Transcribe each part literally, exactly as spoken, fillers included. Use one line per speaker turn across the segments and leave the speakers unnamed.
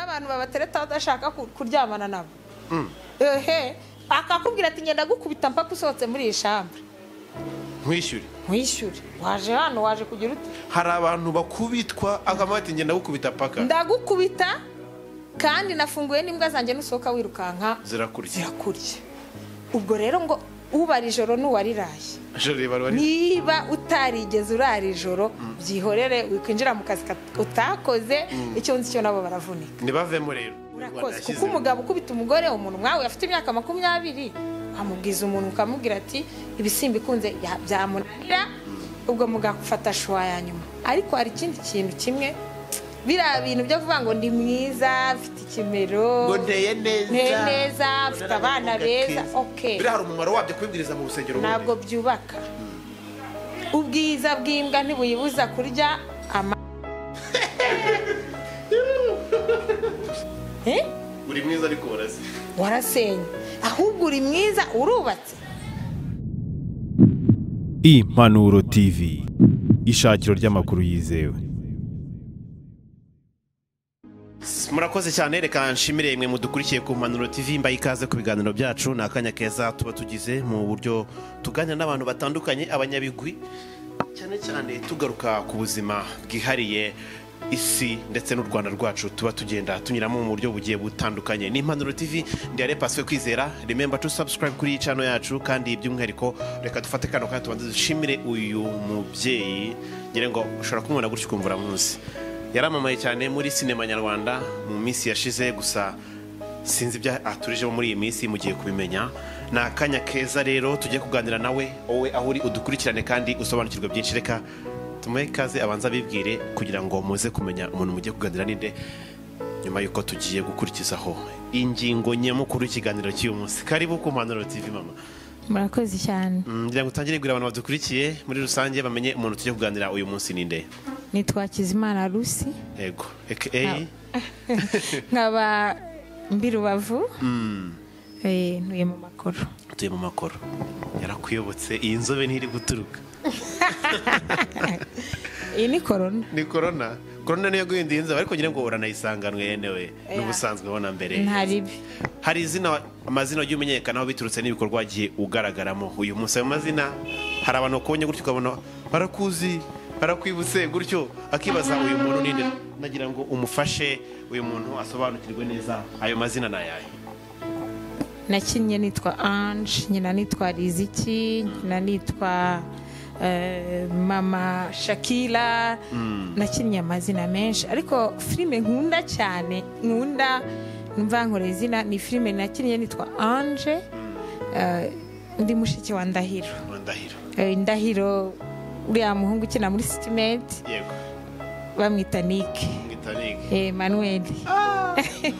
n'abantu babatereta badashaka kuryamana nabo ehe akakubwira ati ngenda gukubita mpaka usohotse muri iyi chambre
nkwishyure
nkwishyure waje hano waje kugira uti
hari abantu bakubitwa akamati ngenda gukubita paka
ndagukubita kandi nafunguye n'imbwa zanjye nusohoka wirukanka
zirakurya
zirakurya ubwo rero ngo ubara ijoro n'uwariraye niba utarigeze urara ijoro byihorere wikwinjira mu kazi utakoze icyo nzi cyo nabo baravunika
nibavemo rero
urakoze kuko umugabo ukubita umugore umuntu mwawe afite imyaka makumyabiri amubwiza umuntu ukamubwira ati ibisimba ikunze byamunanira ubwo mugafata shwa ya nyuma ariko hari ikindi kintu kimwe bira bintu byo kuvuga ngo ndi mwiza afite ikimero
ngo nteye neza
nteye neza afite abana beza okay
bira hari umumaro wabyo kwibwiriza mu rusengero
ntabwo byubaka ubwiza bw'imbwa ntibuyibuza kurya ama eh
uri mwiza ariko warase
warasenye ahubwo uri mwiza urubatse.
Impanuro T V ishakiro ry'amakuru yizewe.
Murakoze cyane reka nshimire mwe mudukurikiye ku Impanuro T V mbaye ikaze ku biganiro byacu nakanya keza tuba tugize mu buryo tuganira n'abantu batandukanye abanyabigwi cyane cyane tugaruka ku buzima bwihariye isi ndetse n'u Rwanda rwacu tuba tugenda tunyuramo mu buryo bugiye butandukanye. Ni Impanuro T V ndiyare Paswe Kwizera. Remember to subscribe kuri iyi channel yacu kandi by'umwihariko reka dufate kano kandi tubanze dushimire uyu mubyeyi ngire ngo ushobora kumubona gutyo kumvura munsi yaramamaye cyane muri sinema nyarwanda mu minsi yashize gusa sinzi ibya aturijemo muri iyi minsi mugiye kubimenya. Na akanya keza rero tujye kuganira nawe wowe aho uri udukurikirane kandi usobanukirwe byinshi. Reka tumuhe ikaze abanza bibwire kugira ngo muze kumenya umuntu mugiye kuganira ninde nyuma yuko tugiye gukurikizaho ingingo nyamukuru y'ikiganiro cy'uyu munsi. Karibu ku Impanuro T V mama.
Murakoze cyane.
Ngira ngo utangire kubwira abantu badukurikiye muri rusange bamenye umuntu tugiye kuganira uyu munsi ninde.
Nitwa Kizimana Lucy.
Yego aka
nkaba mbirubavu mm. eh ntuye mu makoro
tuye mu makoro yarakuyobotse iyi nzobe ntiri guturuka
iyi ni corona
ni corona corona niyo guhinda inzobe ariko nyine ngo uranayisanganwe yenewe n'ubusanzwe bona mbere
ntaribi
hari izina amazina y'umenyekana aho biturutse n'ibikorwa giye ugaragaramo uyu munsi ayo mazina hari abantu konye gutyo ukabona barakuzi barakwibutse gutyo akibaza uyu muntu ninde. Nagira ngo umufashe uyu muntu asobanukirwe neza ayo mazina nayaye.
Nakinnye nitwa Ange, nyina nitwa Riziki, nyina nitwa uh, Mama Shakila. mm. Nakinnye amazina menshi ariko filime nkunda cyane nkunda numva nkore izina ni filime nakinnye nitwa Ange. uh, ndi mushiki wa Ndahiro
Ndahiro
uh, Ndahiro uriya muhungu ukina muri Stimate.
Yego
bamwita Nick
mwita Nick
eh Manuel.
ah,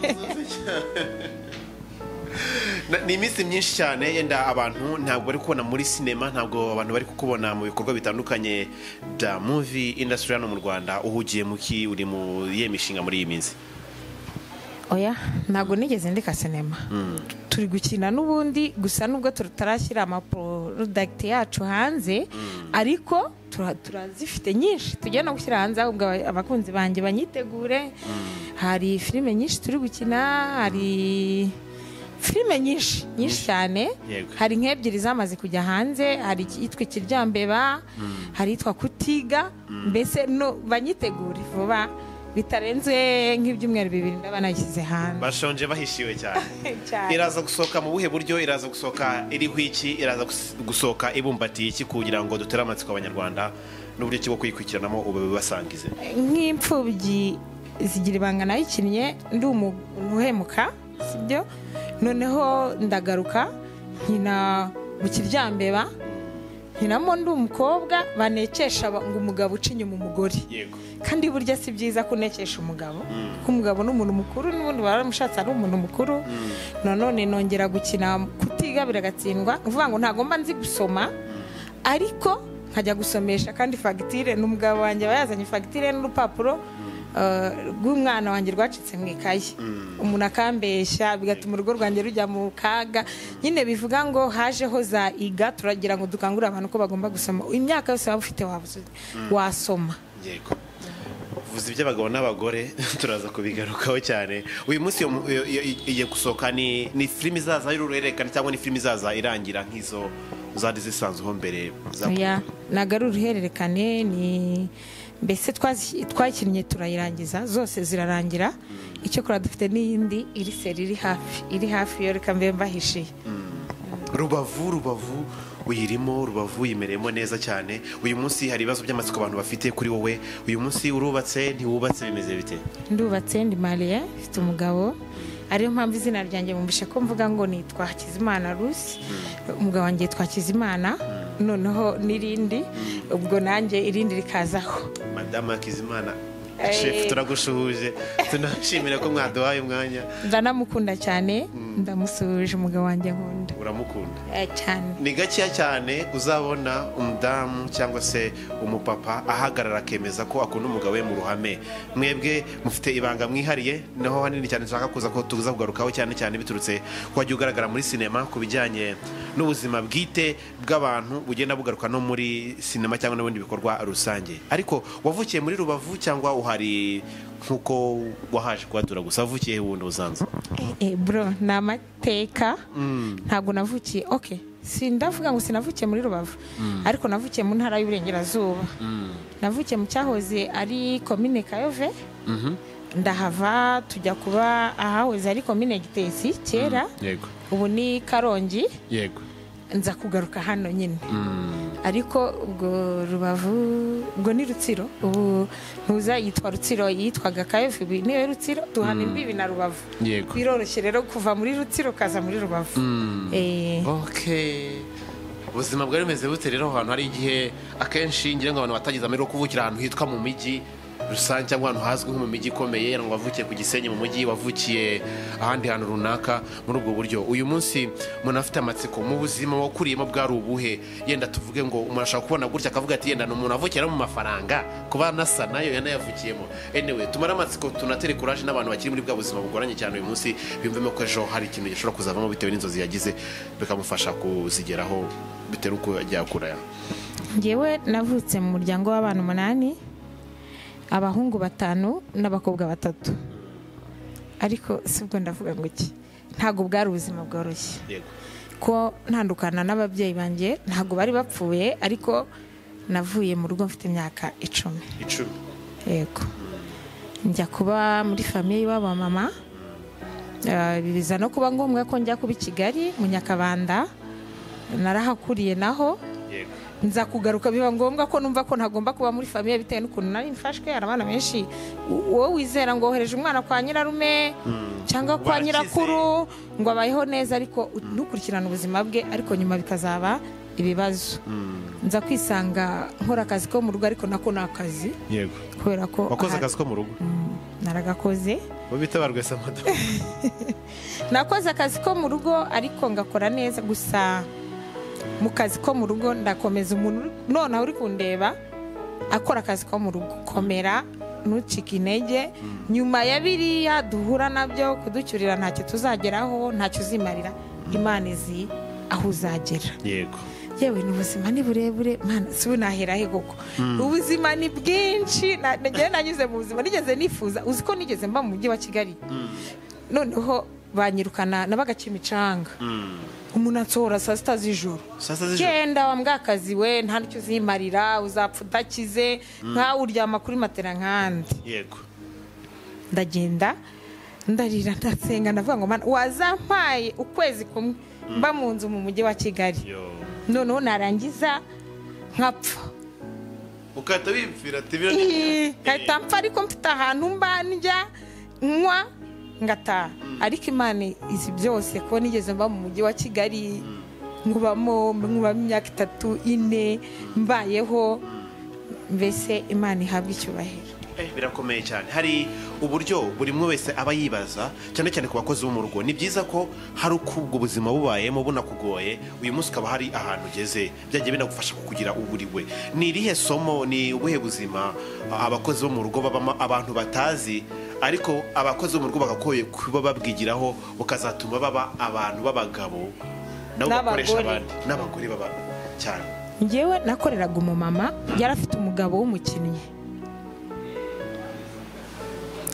ni iminsi myinshi cyane yenda abantu ntabwo bari kubona muri sinema ntabwo abantu bari kukubona mu bikorwa bitandukanye bya movie industry hano mu Rwanda. Uhugiye muki uri mu yemishinga muri iyi minsi?
Oya ntabwo nigeze ndeka sinema. mm. Turi gukina n'ubundi gusa nubwo tutarashyira ama product yacu hanze. mm. Ariko turazifite nyinshi tujya no gushyira hanze ahubwo abakunzi banjye banyitegure. mm. Hari filime nyinshi turi gukina, hari filime nyinshi nyinshi cyane. Hari nk'ebyiri zamaze kujya hanze, hari yitwa Kiryambeba, mm. hari yitwa Kutiga. mm. Mbese no banyitegure vuba bitarenze nk'ibyumweru bibiri ndabanashyize hanze.
Bashonje bahishiwe cyane. Iraza gusoka mu buhe buryo? Iraza gusoka iri hwiki, iraza gusoka ibumbatiye iki kugira ngo dutere amatsiko abanyarwanda n'uburyo cyo kwikwikiranamo ube bibasangize?
Nk'imfubyi zigira ibanga nayikinnye ndi umuntu uhemuka sibyo, noneho ndagaruka nkina mu Kiryambeba nkinamo ndi umukobwa banekesha ngo umugabo uca inyuma umugore.
Yego
kandi burya si byiza kunekesha umugabo kuko umugabo n'umuntu mukuru n'ubundi baramushatse ari umuntu mukuru. None nongera gukina Kutiga biragatsindwa uvuga ngo ntago mba nzi gusoma ariko nkajya gusomesha kandi fagitire n'umugabo wanjye bayazanye fagitire n'urupapuro rw'umwana wanjye rwacitse mu ikaye. Umuntu akambeshya bigatuma urugo rwanjye rujya mu kaga. Nyine bivuga ngo hajeho za iga turagira ngo dukangurire abantu ko bagomba gusoma imyaka yose waba ufite wasoma.
Yego uvuze iby'abagabo n'abagore turaza kubigarukaho cyane. Uyu munsi igiye gusohoka ni ni filimi izaza y'uruhererekane cyangwa ni filimi izaza irangira nk'izo zari zisanzweho mbere?
Oya, ntabwo ari uruhererekane, ni mbese twakinnye turayirangiza, zose zirarangira. Icyo kora dufite n'iyindi iri seri iri hafi iri hafi yo, reka mbe mbahishiye.
Rubavu Rubavu uyirimo, Rubavu yimereyemo neza cyane. Uyu munsi hari ibibazo by'amatsiko abantu bafite kuri wowe. Uyu munsi urubatse ntiwubatse, bimeze bite?
Ndubatse, ndi mariye, mfite umugabo. Ariyo mpamvu izina ryanjye mumbishe ko mvuga ngo nitwa Hakizimana Rusi. Umugabo wanjye yitwa Hakizimana, noneho n'irindi ubwo nanjye irindi rikazaho.
Madame Hakizimana, chef, turagushuhuje, tunashimira ko mwaduhaye umwanya.
Ndanamukunda cyane, ndamusuhuje umugabo wanjye nkunda.
Uramukunda
cyane?
Ni gakeya cyane uzabona umudamu cyangwa se umupapa ahagarara akemeza ko akunda umugabo we mu ruhame. Mwebwe mufite ibanga mwihariye, naho hanini cyane nshaka kuza ko tuza kugarukaho cyane cyane biturutse ko wagiye ugaragara muri sinema ku bijyanye n'ubuzima bwite bw'abantu bugenda bugaruka no muri sinema cyangwa n'ibindi bikorwa rusange. Ariko wavukiye muri Rubavu cyangwa uhari nkuko wahaje kuhatura gusa? Wavukiye wundi uzanze?
Eh bro, ni amateka. Ntabwo navukiye, okay, sindavuga ngo sinavukiye muri Rubavu, ariko navukiye mu ntara y'Uburengerazuba. Navukiye mu cyahoze ari komine Kayove, ndahava tujya kuba ahahoze ari komine Gitesi kera.
Yego.
Ubu ni Karongi.
Yego.
Nza kugaruka hano nyine. Ariko ubwo Rubavu ubwo ni Rutsiro, ubu ntuza yitwa Rutsiro, yitwaga Kayove, niyo Rutsiro, tuhana imbibi na Rubavu.
Yego.
Biroroshye rero kuva muri Rutsiro kaza muri Rubavu.
Eh. Okay. Ubuzima bwari bumeze bute rero ahantu hari igihe akenshi ngira ngo abantu batagize amahirwe yo kuvukira ahantu hitwa mu miji rusange cyangwa ahantu hazwi nko mu miji ikomeye, ngo wavukiye ku Gisenyi mu mujyi, wavukiye ahandi hantu runaka muri ubwo buryo. Uyu munsi umuntu afite amatsiko mu buzima wakuriyemo bwari ubuhe? Yenda tuvuge ngo umuntu ashaka kubona gutya akavuga ati yenda umuntu avukira mu mafaranga kuba nasa nayo yanayavukiyemo. Anyway, tumara amatsiko tunatere courage n'abantu bakiri muri bwa buzima bugoranye cyane uyu munsi, bimvemo ko ejo hari ikintu gishobora kuzavamo bitewe n'inzozi yagize bikamufasha kuzigeraho bitewe uko yagiye akura.
Ngewe navutse mu muryango w'abantu umunani, abahungu batanu n'abakobwa batatu. Ariko sibwo ndavuga ngo iki, ntago bwari ubuzima bworoshye.
Yego.
Ko ntandukana n'ababyeyi banjye, ntago bari bapfuye, ariko navuye mu rugo mfite imyaka icumi.
Icumi.
Yego. Njya kuba muri famiye y'aba mama. Biza no kuba ngombwa ko njya kuba i Kigali mu Nyakabanda. Narahakuriye naho.
Yego.
Nza kugaruka biba ngombwa ko numva ko ntagomba kuba muri famiye bitewe n'ukuntu nari mfashwe. Arabana benshi wowe wizera ngo ohereje umwana kwa nyirarume cyangwa kwa nyirakuru ngo abayeho neza, ariko ntukurikirana ubuzima bwe, ariko nyuma bikazaba ibibazo. Nza kwisanga nkora akazi ko mu rugo, ariko nako ni akazi.
Yego.
Kubera ko
wakoze akazi ko mu rugo?
Naragakoze.
Bita barwesa madame.
Nakoze akazi ko mu rugo ariko ngakora neza, gusa mu kazi ko mu rugo ndakomeza umuntu none uri kundeba akora akazi ko mu rugo, komera ntucike intege. Nyuma ya biriya duhura nabyo kuducyurira ntacyo tuzageraho, ntacyo uzimarira, Imana izi aho uzagera.
Yego.
Yewe n'ubuzima ni burebure mana, si unahera he koko. Ubuzima ni bwinshi, nageze nanyuze mu buzima, nigeze nifuza, uzi ko nigeze mba mu mujyi wa Kigali, noneho banyirukana nabaga Kimicanga. Umuntu atsohora saa sita z'ijoro, genda wambwakazi we, nta nicyo uzimarira, uzapfa udakize, nkawe uryama kuri matera nkandi.
Yego.
Ndagenda ndarira ndasenga, ndavuga ngo mana wazampaye ukwezi kumwe mba mu nzu mu mujyi wa Kigali, noneho narangiza nkapfa.
Ukahita wipfira tibira?
Kahita mpfa, ariko mfite ahantu mba njya nywa ngataha. Ariko Imana izi byose ko nigeze mba mu mujyi wa Kigali, nkubamo nkubamo imyaka itatu ine mbayeho, mbese Imana ihabwa icyubahiro.
Eh, birakomeye cyane. Hari uburyo buri mwe wese aba yibaza, cyane cyane ku bakozi bo mu rugo. Ni byiza ko hari uko ubwo buzima bubayemo bunakugoye, uyu munsi ukaba hari ahantu ugeze byagiye binagufasha kukugira uburiwe. Ni irihe somo, ni ubuhe buzima abakozi bo mu rugo babamo abantu batazi, ariko abakozi bo mu rugo bagakoye kuba babwigiraho, bukazatuma baba abantu b'abagabo nabo bakoresha abandi n'abagore baba cyane?
Ngewe nakoreraga umumama, yari afite umugabo w'umukinnyi.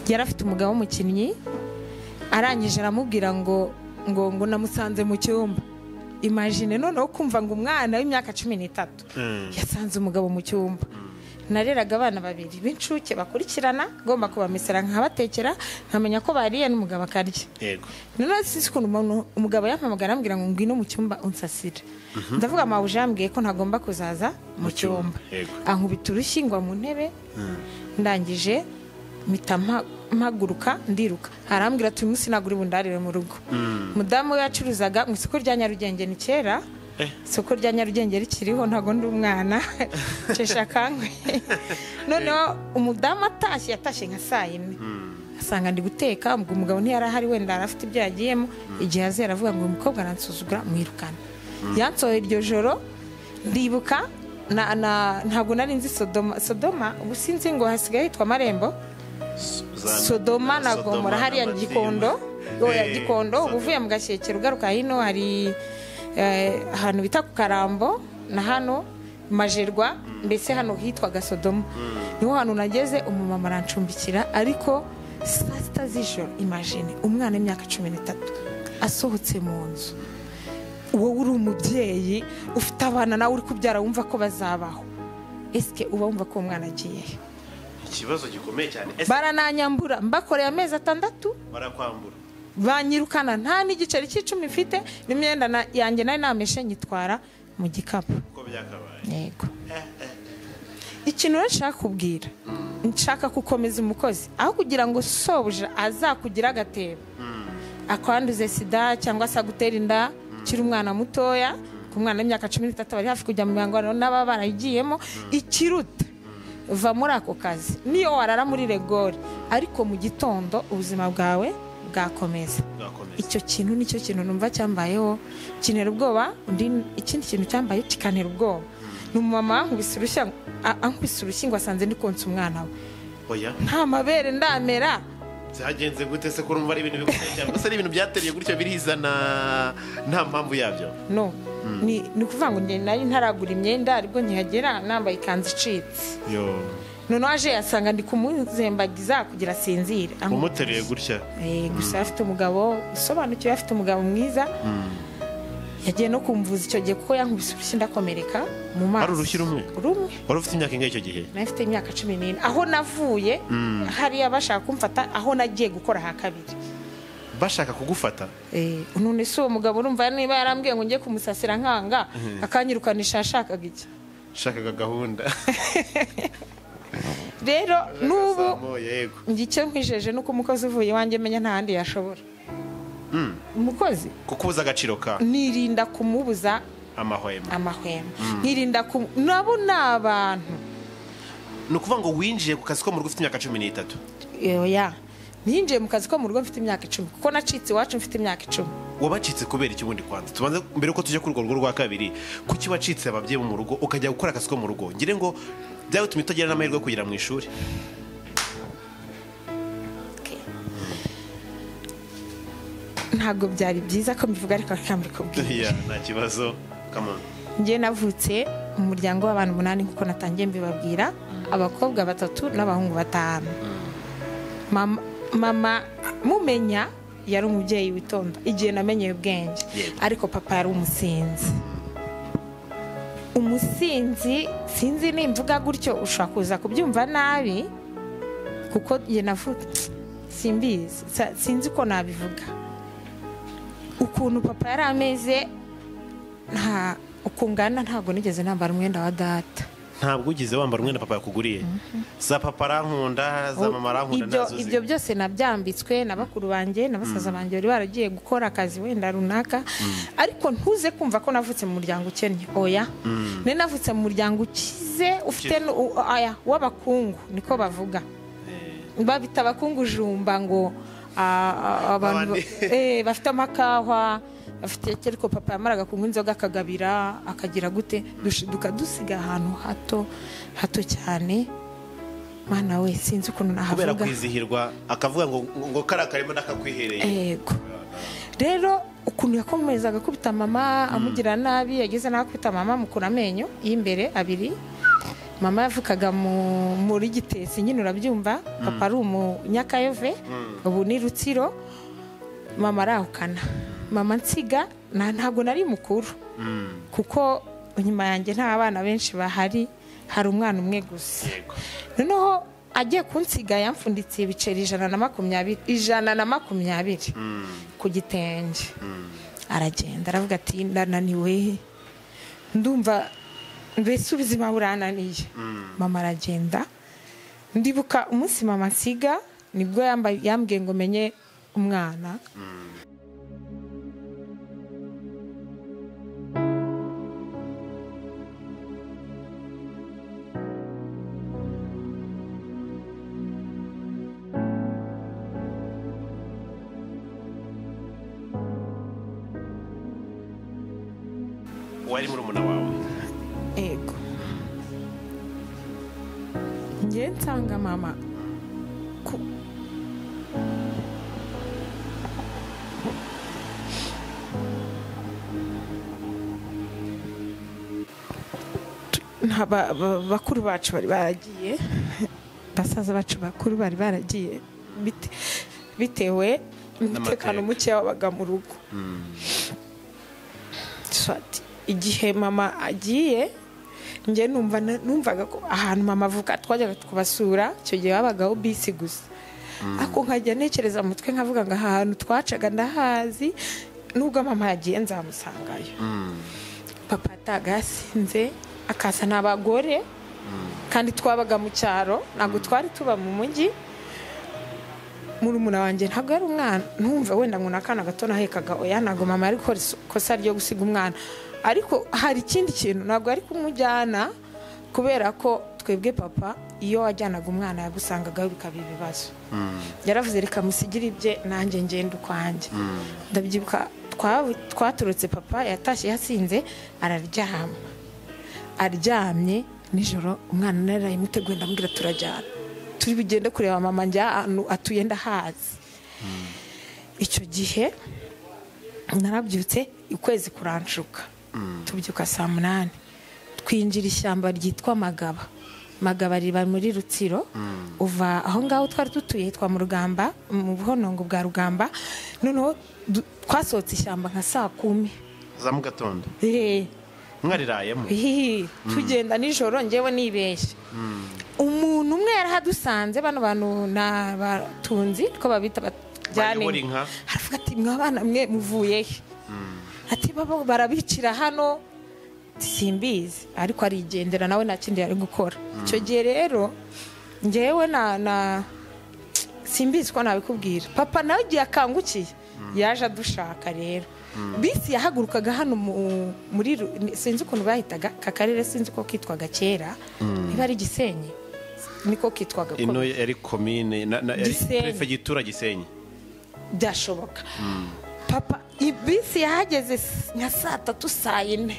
yari afite umugabo w'umukinnyi arangije aramubwira ngo ngo ngo namusanze mu cyumba. Imagine noneho kumva ngo umwana w'imyaka cumi n'itatu yasanze umugabo mu cyumba. Nareraga abana babiri b'incuke bakurikirana, ngomba kubamesera nkabatekera, nkamenya ko bariye n'umugabo akarya.
Yego.
None sisi kuntu umuntu umugabo yampamagara ambwira ngo ngwino mu cyumba unsasira. Ndavuga mawuje yambwiye ko ntagomba kuzaza mu cyumba. Ankubita urushyi ngwa mu ntebe. Ndangije mpita mpaguruka ndiruka. Arambwira ati umunsi naguri bundarire mu rugo. Mudamu we yacuruzaga mu isoko rya Nyarugenge ni kera. Isoko rya Nyarugenge rikiriho ntago ndi umwana cesha kangwe. Noneho umudamu atashye yatashye nka saa yine. Asanga ndi guteka, ubwo umugabo ntiyarahari wenda arafite ibyo yagiyemo. Igihe azera avuga ngo umukobwa aransuzugura mwirukana. Yansohoye iryo joro ndibuka na, na ntabwo nari nzi Sodoma. Sodoma ubu sinzi ngo hasigaye hitwa Marembo. Sodoma na Gomora hariya Gikondo. Oya Gikondo uvuye mu Gashyekero ugaruka hino hari ahantu bita ku Karambo na hano Majerwa, mbese hano hitwaga Sodoma. Niho hano nageze umumama arancumbikira, ariko saa sita z'ijoro. Imagine umwana w'imyaka cumi n'itatu asohotse mu nzu. Wowe uri umubyeyi ufite abana nawe uri kubyara wumva ko bazabaho, eske uba wumva ko umwana agiye?
Ikibazo gikomeye cyane.
Barananyambura mbakoreye amezi atandatu,
barakwambura,
banyirukana nta n'igiceri cy'icumi mfite, n'imyenda yanjye nari nameshe nyitwara mu gikapu.
Uko byakabaye.
Yego. Ikintu nshaka kubwira, nshaka gukomeza umukozi aho kugira ngo sobuja azakugira agatebo akwanduze sida cyangwa se agutera inda kiri umwana mutoya. Ku mwana w'imyaka cumi n'itatu bari hafi kujya mu mihango n'aba barayigiyemo. Ikiruta va muri ako kazi niyo warara muri regori, ariko mu gitondo ubuzima bwawe bwakomeza. Icyo kintu nicyo kintu numva cyambayeho kinera ubwoba. Undi ikindi kintu cyambaye kikanera ubwoba ni umumama nkubise urushyi, ankubise urushyi ngo asanze ndi konsa umwana we.
Oya,
nta mabere ndamera.
Zagenze gute se kurumva ari ibintu bikomeye cyane? Gusa ari ibintu byateriye gutyo birizana nta mpamvu yabyo?
No. Ni ni kuvuga ngo njye nari ntaragura imyenda, ariko nkihagera nambaye ikanzu icitse.
Yo.
None aje yasanga ndi kumuzembagiza kugira sinzire.
Umuteriye gutya.
Eh, gusa afite umugabo usobanukiwe, afite umugabo mwiza. Yagiye no kumvuza icyo gihe kuko yankubise urushyi ndakomereka mu maso.
Ari urushyi rumwe?
Rumwe.
Wari ufite imyaka ingahe icyo gihe?
Nafite imyaka cumi n'ine. Aho navuye hari abashaka kumfata, aho nagiye gukora ha kabiri.
Bashaka kugufata?
Eh, none se uwo mugabo urumva niba yarambwiye ngo ngiye kumusasira nkanga akanyirukanisha ashakaga iki?
Shakaga gahunda.
Rero nubu ngicyo nkwijeje nuko umukozi uvuye wanjye menya nta handi yashobora. Umukozi
kukubuza agaciro ka
nirinda kumubuza
amahwema
amahwema nirinda ku nabo nabantu.
Nukuvuga ngo winjiye ku kazi ko mu rugo ufite imyaka cumi n'itatu?
Oya, ninjiye mu kazi ko mu rugo mfite imyaka icumi kuko nacitse iwacu mfite imyaka icumi.
Wabacitse kubera iki bundi kwanza? Tubanze mbere uko tujya kuri urwo rugo rwa kabiri, kuki wacitse ababyeyi bo mu rugo ukajya gukora akazi ko mu rugo? Ngire ngo byawe tumita utagira n'amahirwe yo kugira mu ishuri.
Ntabwo byari byiza ko mbivuga, ariko akambikubwira.
Yeah, nta kibazo. Come on.
Ngiye navutse mu muryango w'abantu umunani nkuko natangiye mbibabwira, abakobwa batatu n'abahungu batanu. Mama, mama mumenya yari umubyeyi witonda igihe namenyeye ubwenge, ariko papa yari umusinzi. Umusinzi sinzi nimvuga gutyo ushaka kuza kubyumva nabi, kuko ye navutse simbizi, sinzi ko nabivuga. Ukuntu papa yari ameze nta ukungana, ntabwo nigeze nambara umwenda wa data.
Ntabwo ugize wambara umwenda papa yakuguriye? Za papa arankunda, za mama arankunda nazo.
Ibyo byose nabyambitswe na bakuru banjye na basaza banjye bari baragiye gukora akazi wenda runaka, ariko ntuze kumva ko navutse mu muryango ukennye. Oya, ne navutse mu muryango ukize ufite aya w'abakungu, niko bavuga. Babita abakungu jumba ngo abantu eh bafite amakahwa, afite cyeriko papa yamaraga kunywa inzoga akagabira akagira gute, dushiduka dusiga ahantu hato hato cyane. Mana we sinzi ukuntu nahavuga,
kubera kwizihirwa akavuga ngo ngo karakarimo nakakwihereye.
Yego. Rero ukuntu yakomezaga kubita mama amugira nabi, yageze nakubita mama mukura amenyo y'imbere abiri, mama yavukaga mu muri Gitesi nyine urabyumva papa ari umunyakayove ubu ni Rutsiro mama arahukana mama nsiga ntabwo nari mukuru kuko inyuma yanjye nta bana benshi bahari hari umwana umwe gusa noneho agiye kunsiga yamfunditsiye ibiceri ijana na makumyabiri ijana na makumyabiri ku gitenge aragenda aravuga ati ndananiwe ndumva mbese ubuzima burananiye mama aragenda ndibuka umunsi mama nsiga nibwo yambwiye ngo menye umwana
wari muri umuna wawe
ego ngiye nsanga mama ku bakuru bacu bari baragiye basaza bacu bakuru bari baragiye bitewe n'umutekano muke wabaga mu rugo igihe mama agiye njye numva numvaga ko ahantu mama avuka twajyaga kubasura icyo gihe habagaho bisi gusa ako nkajya ntekereza mu mutwe nkavuga ngo ahantu twacaga ndahazi nubwo mama yagiye nzamusangayo papa atagasinze akasa n'abagore kandi twabaga mu cyaro ntabwo twari tuba mu mujyi murumuna wanjye ntabwo ari umwana ntumva wenda ngo nakana gato nahekaga oya ntabwo mama ari gukora ikosa ryo gusiga umwana ariko hari ikindi kintu ntabwo ari kumujyana kubera ko twebwe papa iyo wajyanaga umwana yagusangagaho bikaba ibibazo yaravuze reka musigire ibye nanjye ngenda ukwanjye ndabyibuka twaturutse papa yatashye yasinze araryama aryamye nijoro umwana narayimuteguye ndamubwira turajyana turi bugende kureba mama njya ahantu atuye ndahazi icyo gihe narabyutse ukwezi kuranshuka tubyuka saa munani twinjira ishyamba ryitwa Magaba Magaba riba muri Rutsiro uva aho ngaho twari dutuye hitwa mu Rugamba mu buhonongo bwa Rugamba noneho twasohotse ishyamba nka saa kumi
za mu gatondo
eh
mwarirayemo
tugenda nijoro ngewe nibeshye umuntu umwe yarahadusanze bano bantu na batunzi ko babita bajyane aravuga ati mwabana mwe muvuye he ati babo barabicira hano simbizi ariko arigendera nawe nta kindi yari gukora icyo gihe rero ngewe na na simbizi ko nabikubwira papa nawe igihe akangukiye yaje adushaka rero bisi yahagurukaga hano muri sinzi ukuntu bahitaga kakarere sinzi ko kitwaga kera niba ari Gisenyi niko kitwaga
ino yari commune na prefecture Gisenyi
byashoboka papa ibisi yahageze nka saa tatu saa yine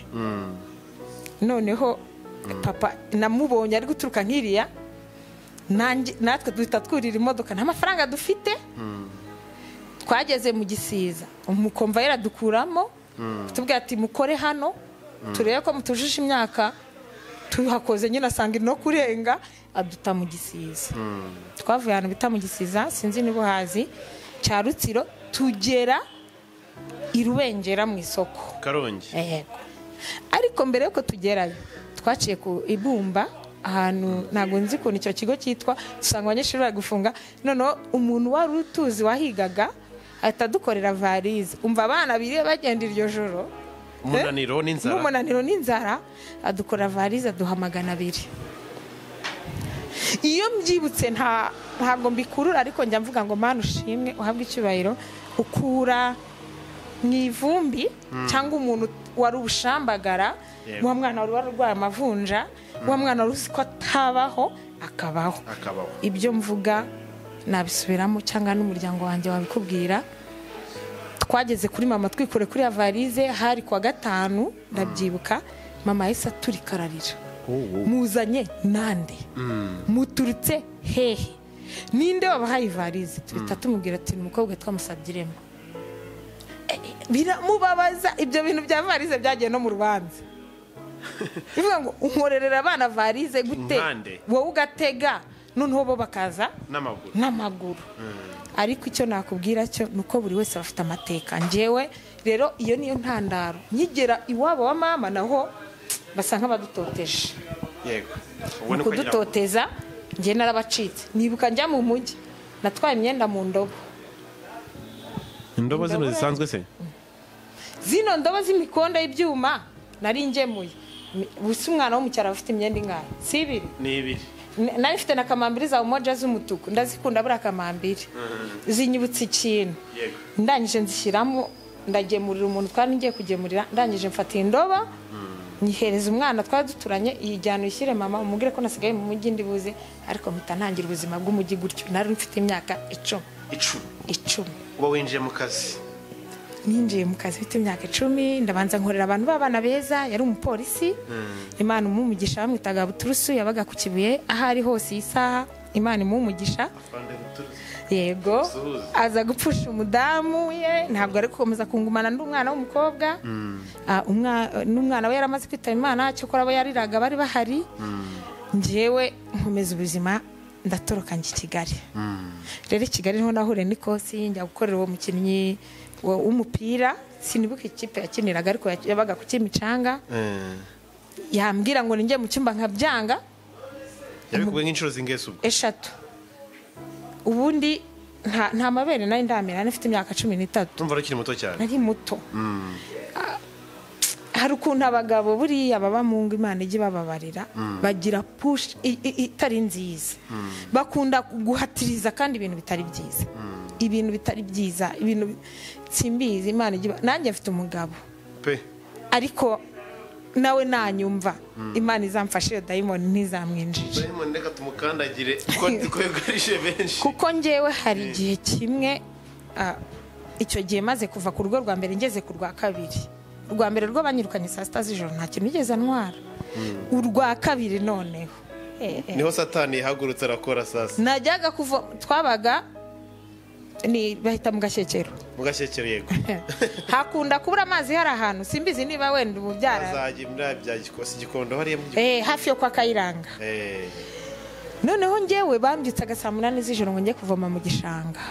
noneho papa namubonye ari guturuka nkiriya natwe duhita twurira imodoka nta mafaranga dufite twageze mu Gisiza umukomva yaradukuramo tubwira ati mukore hano turebe ko mutujije imyaka tuhakoze nyine asanga no kurenga aduta mu Gisiza twavuye ahantu bita mu Gisiza sinzi nibo hazi cya Rutsiro tugera irubengera mu isoko
Karongi
yego ariko mbere yuko tugerayo twaciye ku Ibumba ahantu ntago nzi ko nicyo kigo cyitwa dusanga abanyeshuri bari gufunga noneho umuntu wari utuzi wahigaga ahita dukorera varize umva abana biriye bagenda iryo joro
umunaniro n'inzara
n'umunaniro n'inzara adukora varize aduha magana abiri iyo mbyibutse nta ntabwo mbikurura ariko njya mvuga ngo mana ushimwe uhabwe icyubahiro ukura mu ivumbi cyangwa umuntu wari ubushambagara wa mwana wari warwaye amavunja wa mwana wari uzi ko atabaho akabaho ibyo mvuga nabisubiramo cyangwa n'umuryango wanjye wabikubwira twageze kuri mama twikore kuri ya varize hari kwa gatanu ndabyibuka mama yahise aturikararira muzanye nande muturutse hehe ninde wabahaye varize tuhita tumubwira ati umukobwa twamusabyiremo biramubabaza ibyo bintu bya varize byagiye no mu rubanza bivuga ngo unkorerera abana varize gute
Impande.
wowe ugatega noneho bo bakaza
n'amaguru
n'amaguru ariko icyo nakubwira cyo nuko buri wese afite amateka njyewe rero iyo niyo ntandaro nkigera iwabo wa mama naho basa nk'abadutoteje
yego
mu kudutoteza njye narabacitse nibuka njya mu mujyi natwaye imyenda mu ndobo
indobo zino zisanzwe se
zino ndobo z'imikondo y'ibyuma nari ngemuye busa umwana wo mu cyaro afite imyenda ingahe si ibiri
ni ibiri
nari mfite na kamambiri za umoja z'umutuku ndazikunda buriya kamambiri zinyibutse ikintu
yego
ndangije nzishyiramo ndagemurira umuntu twari ngiye kugemurira ndangije mfata indobo nyihereza umwana twari duturanye yijyana ushyire mama umubwire ko nasigaye mu mujyi ndi buze ariko mpita ntangira ubuzima bw'umujyi gutyo nari mfite imyaka icumi
icumi
icumi
uba winjiye mu kazi
ninjiye mu kazi mfite imyaka icumi ndabanza nkorera abantu b'abana beza yari umupolisi imana umumugisha bamwitaga buturusu yabaga ku kibuye aho ari hose iyi saha imana imumugisha yego aza gupfusha umudamu ye ntabwo ari gukomeza kungumana n'umwana w'umukobwa n'umwana we yaramaze kwitaba imana cyokora abo yariraga bari bahari njyewe nkomeza ubuzima ndatoroka njya i Kigali rero i Kigali niho nahuriye n'ikosi njya gukorera uwo mukinnyi w'umupira sinibuka ikipe yakiniraga ariko yabaga ku Kimicanga yambwira ngo ninjye mu cyumba nkabyanga
yabikuwe nk'inshuro zingese ubwo
eshatu ubundi nta nta mabere nari ndamera nafite imyaka cumi n'itatu
tumva ukiri muto cyane
nari muto hari ukuntu abagabo buriya baba mu ngo imana ijya bababarira bagira push itari nziza bakunda guhatiriza kandi ibintu bitari byiza ibintu bitari byiza ibintu simbizi imana ijya nanjye mfite umugabo
pe
ariko nawe nanyumva imana izamfashe dayimoni ntizamwinjije
dayimoni reka tumukandagire kuko twegurije benshi
kuko njyewe hari igihe kimwe icyo gihe maze kuva ku rugo rwa mbere ngeze ku rwa kabiri urwa mbere rwo banyirukanye saa sita z'ijoro nta kintu nigeze ntwara urwa kabiri noneho
niho satani yahagurutse arakora sasa
najyaga kuva twabaga ni bahita mu gashyekero
mu gashyekero yego
hakunda kubura amazi hari ahantu simbizi niba wenda ububyara
azajya muri bya gikosi gikondo hariya mu
eh hafi yo kwa Kayiranga
eh
noneho njyewe bambyutsaga saa munani z'ijoro ngo njye kuvoma mu gishanga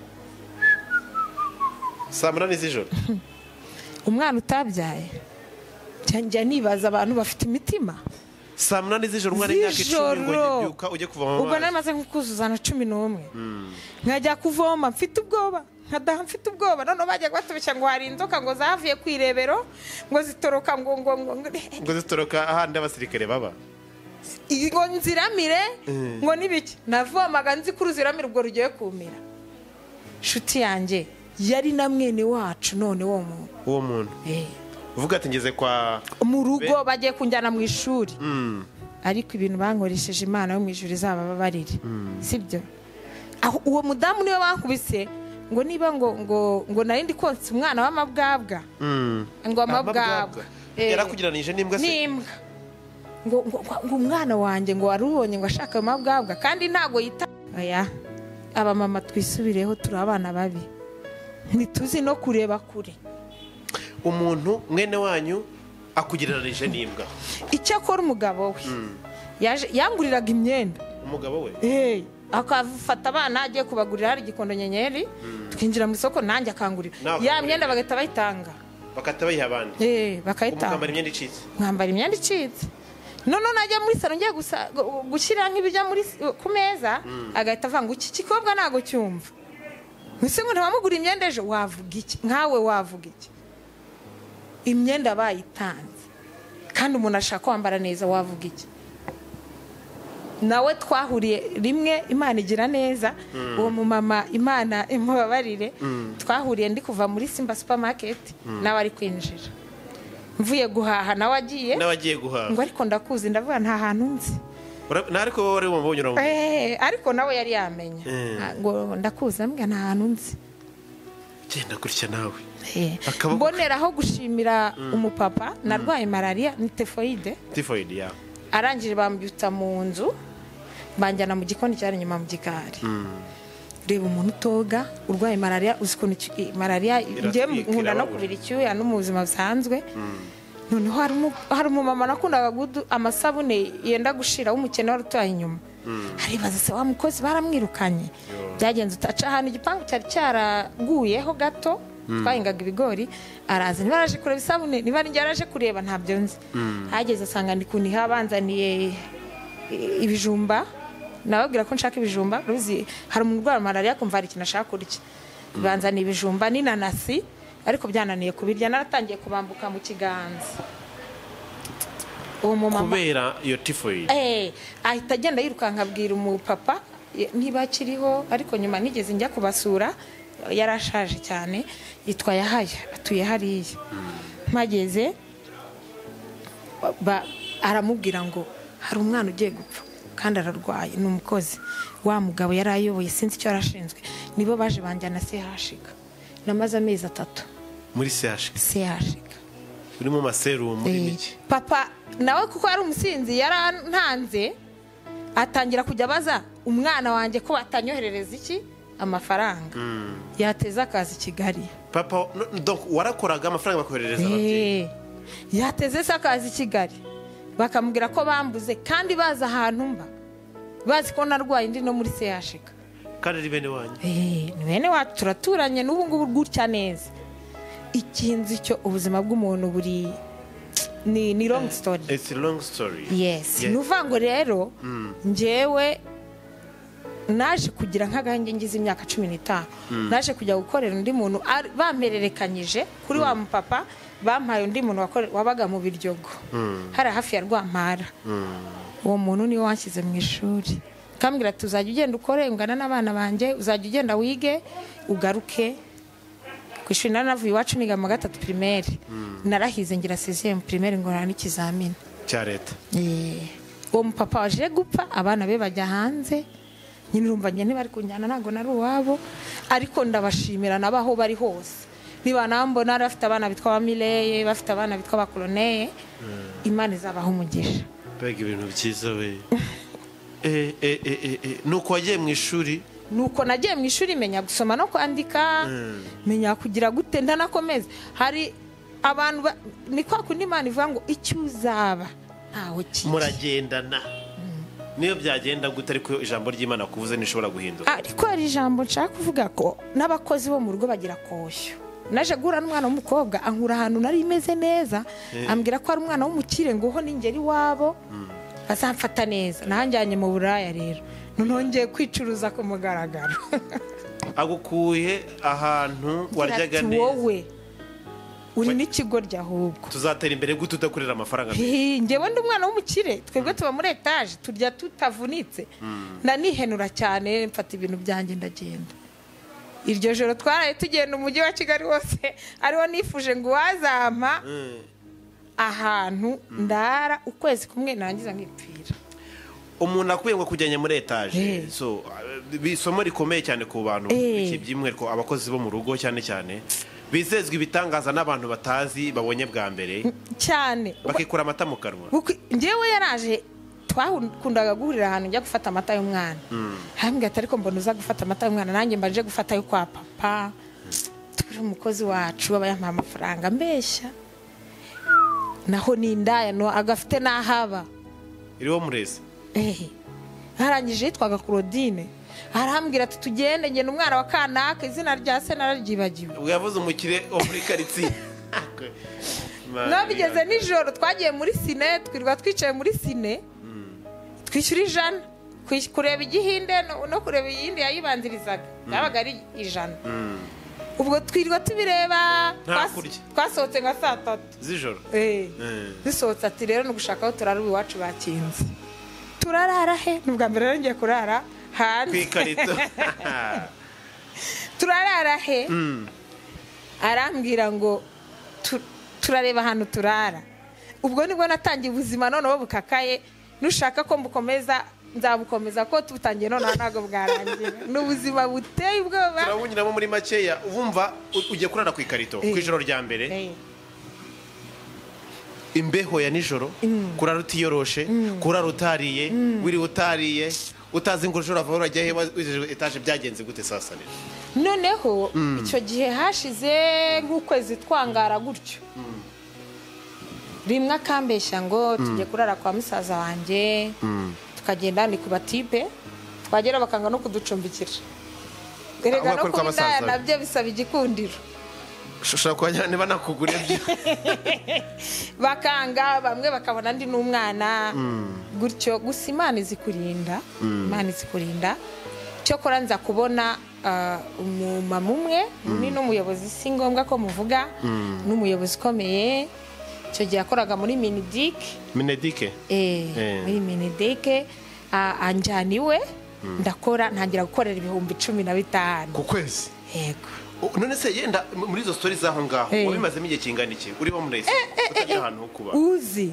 saa munani z'ijoro
umwana utabyaye njya nibaza abantu bafite imitima
saa munani z'ijoro umwana imyaka icumi ngo ngibyuka ujye kuvoma amazi
ubwo namaze nkukuzuza na cumi n'umwe nkajya kuvoma mfite ubwoba nkadaha mfite ubwoba noneho bajya batubeshya ngo hari inzoka ngo zavuye ku irebero ngo zitoroka ngo ngo
ngo zitoroka ahandi abasirikare baba
ngo nziramire ngo nibiki navomaga nzi ko uruziramire ubwo rugiye kumira nshuti yanjye yari na mwene wacu none wo muntu
uwo muntu uvuga ati ngeze kwa
mu rugo bagiye kunjyana mu ishuri ariko ibintu bankoresheje imana yo mu ijuru izabababarire sibyo aho uwo mudamu niwe bankubise ngo niba ngo ngo ngo narindi konsa umwana w'amabwabwa ngo amabwabwa
yarakugiranije n'imbwa se
n'imbwa ngo ngo umwana wanjye ngo warubonye ngo ashaka amabwabwa kandi ntago yita aya aba mama twisubireho turi abana babi ntituzi no kureba kure
umuntu mwene wanyu akugiranije n'imbwa
icyo akora umugabo we yaje yanguriraga imyenda
umugabo we
eh akafata abana agiye kubagurira hari igikondo nyenyeri twinjira mu isoko nanjye akangurira ya myenda bagahita bayitanga
bakata bayiha abandi
eh bakayitanga
mwambara imyenda icitse
mwambara imyenda icitse none najya muri salo ngiye gushyira nk'ibijya muri ku meza agahita avanga iki kikobwa ntago cyumva mbese ngo ntabamugura imyenda ejo wavuga iki nkawe wavuga iki imyenda bayitanze kandi umuntu ashaka kwambara neza wavuga iki nawe twahuriye rimwe imana igira neza uwo mumama imana imubabarire twahuriye ndi kuva muri Simba supermarket nawe ari kwinjira mvuye guhaha nawe agiye
nawe agiye guhaha
ngo ariko ndakuzi ndavuga nta hantu nzi
nariko wari wumva unyura
eh ariko nawe yari yamenya ngo ndakuzi ambwa nta hantu nzi
genda gutya nawe
mboneraho gushimira umupapa narwaye malaria ni typhoid
typhoid ya
arangije bambyutsa mu nzu banjyana mu gikoni cyari inyuma mu gikari reba umuntu utoga urwaye malaria uziko malaria ngiye nkunda no kubira icyuya no mu buzima busanzwe noneho hari umu- hari umumama nakundaga gudu amasabune yenda gushira w'umukene wari utuye inyuma aribaza se wa mukozi baramwirukanye byagenze utaca ahantu igipangu cyari cyaraguyeho gato twahingaga ibigori araza niba araje kureba isabune niba ari njye yaraje kureba ntabyo nzi hageze asanga ndi kuniha banzaniye i- ibijumba nababwira ko nshaka ibijumba ruzi hari umuntu urwara malariya kumva hari ikintu ashaka kurya banzaniye ibijumba n'inanasi ariko byananiye kubirya naratangiye kubambuka mu kiganza uwo mumama
kubera iyo tifoyidi
eh ahita agenda yirukanka abwira umupapa eh, niba akiriho ariko nyuma nigeze njya kubasura yarashaje cyane yitwa Yahaya atuye hariya mpageze ba- aramubwira ngo hari umwana ugiye gupfa kandi ararwaye ni umukozi wa mugabo yari ayoboye sinzi icyo yarashinzwe nibo baje banjyana C H K namaze amezi atatu
muri C H K
C H K
urimo maserumu muri
Eh,
miki
papa nawe kuko ari umusinzi yarantanze atangira kujya abaza umwana wanjye ko batanyoherereza iki amafaranga yateze akazi i Kigali
papa no- donc warakoraga amafaranga bakoherereza ababyeyi
Eh, yateze se akazi i Kigali bakamubwira ko bambuze kandi bazi ahantu mba bazi ko narwaye ndi no muri C H K
kandi ari bene wanyu
Eh, ni bene wacu turaturanye n'ubu ngubu gutya neza ikinzi cyo ubuzima bw'umuntu buri ni ni long story
it's a long story
yes
Yeah.
nuva ngo rero njyewe naje kugira nk'agahange ngize imyaka cumi n'itanu naje kujya gukorera undi muntu ari- bampererekanyije kuri wa mupapa bampaye undi muntu wakore- wabaga mu Biryogo hari hafi ya Rwampara uwo muntu niwe wanshyize mu ishuri kambwira ati uzajya ugenda ukore ungana n'abana banjye uzajya ugenda wige ugaruke ku ishuri nanavuye iwacu niga mu gatatu primaire narahize ngira sixième primaire ngorana n'ikizamini
cya leta
Eh, uwo mupapa waje gupfa abana be bajya hanze nyine urumva njye ntibari kunjyana ntabwo nari uwabo ariko ndabashimira nabaho bari hose niba nambona ari bafite abana bitwa ba Mireye bafite abana bitwa ba Colonel Imana izabaha umugisha
mbega ibintu byiza we eh eh eh eh, eh nuko wagiye mu ishuri
nuko nagiye mu ishuri menya gusoma no kwandika menya kugira gute ndanakomeza hari abantu ba- ni kwa kundi Imana ivuga ngo icyo uzaba ntawe kiki
muragendana niyo byagenda gute ariko ijambo ry'Imana kuvuze nishobora guhinduka
ariko hari ijambo nshaka kuvuga ko n'abakozi bo mu rugo bagira koshyo naje guhura n'umwana w'umukobwa ankura ahantu nari imeze neza ambwira ko ari umwana w'umukire ngo ho ningeri wabo bazamfata neza nahanjyanye mu buraya rero nongeye kwicuruza ku mugaragaro
agukuye ahantu waryaga
Ati,
neza
wowe uri n'ikigoryi ahubwo
tuzatera imbere gute udakorera amafaranga menshi
Hi, njyewe ndi umwana w'umukire twebwe tuba muri etaje turya tutavunitse ndanihenura cyane mfata ibintu byanjye ndagenda iryo joro twaraye tugenda umujyi wa Kigali wose ariho nifuje ngo uwazampa ahantu ndara ukwezi kumwe narangiza nkipfira
umuntu akwiye ngo kujyanye muri etaje
Eh.
so uh, isomo rikomeye cyane ku bantu
Eh.
iki by'umwihariko abakozi bo mu rugo cyane cyane bizezwa ibitangaza n'abantu batazi babonye bwa mbere
cyane
bakikura amata mu kanwa
Kuko njyewe yaraje twakundaga guhurira ahantu njya gufata amata y'umwana hambwe ati ariko mbona uza gufata amata y'umwana nanjye mbaje gufata yo kwa papa turi umukozi wacu baba yampaye amafaranga mbeshya naho ni indaya no agafite n'ahaba
iriho murezi
eh harangije yitwaga Claudine arambwira ati tugende ngenda umwana wa kanaka izina rya se nararyibagiwe
ubwo yavuze umukire wo muri karitsiye
no bigeze nijoro twagiye muri sine twirwa twicaye muri sine twishyura ijana Kwish- kureba igihinde no- no kureba iyindi yayibanzirizaga byabaga ari ijana ubwo twirwa tubireba
Nta
twas-
kurya.
twasohotse nka saa tatu
z'ijoro
Eh,
Eh.
dusohotse ati rero ni ugushaka aho turara ubu iwacu bakinze turarara he ni ubwa mbere rero ngiye kurara
ku
hanze
ikarito
turarara he arambwira ngo tu- turareba ahantu turara ubwo nibwo natangiye ubuzima noneho bukakaye nushaka ko mbukomeza nzabukomeza ko tubutangiye noneho ntabwo bwarangira ni ubuzima buteye ubwoba
turabunyuramo muri makeya wumva u- ugiye kurara ku ikarito ku ijoro rya mbere
Eh,
imbeho ya nijoro kurara utiyoroshe kurara utariye wiri utariye utazi ngo ushobora kuba urajya he wijeje etaje byagenze gute sasa rero
noneho icyo gihe hashize nk'ukwezi twangara gutyo rimwe akambeshya ngo tujye kurara kwa musaza wanjye tukagenda ni ku batipe twagera bakanga no kuducumbikira erega no kubindaya nabyo bisaba igikundiro
ushobora kuba niba nakugura ibyo
bakanga bamwe bakabona ndi n'umwana gutyo gusa Imana izikurinda Imana izikurinda cyo kora nza kubona umumama umwe ni n'umuyobozi si ngombwa ko muvuga n'umuyobozi ukomeye icyo gihe yakoraga muri Mineduc
Mineduc
eh muri Mineduc anjyana iwe ndakora ntangira gukorera ibihumbi cumi na bitanu
ku kwezi
yego
none se yenda muri izo stories aho ngaho wabimazemo igihe kingana iki uri bo murese utagira ahantu ho kuba
uzi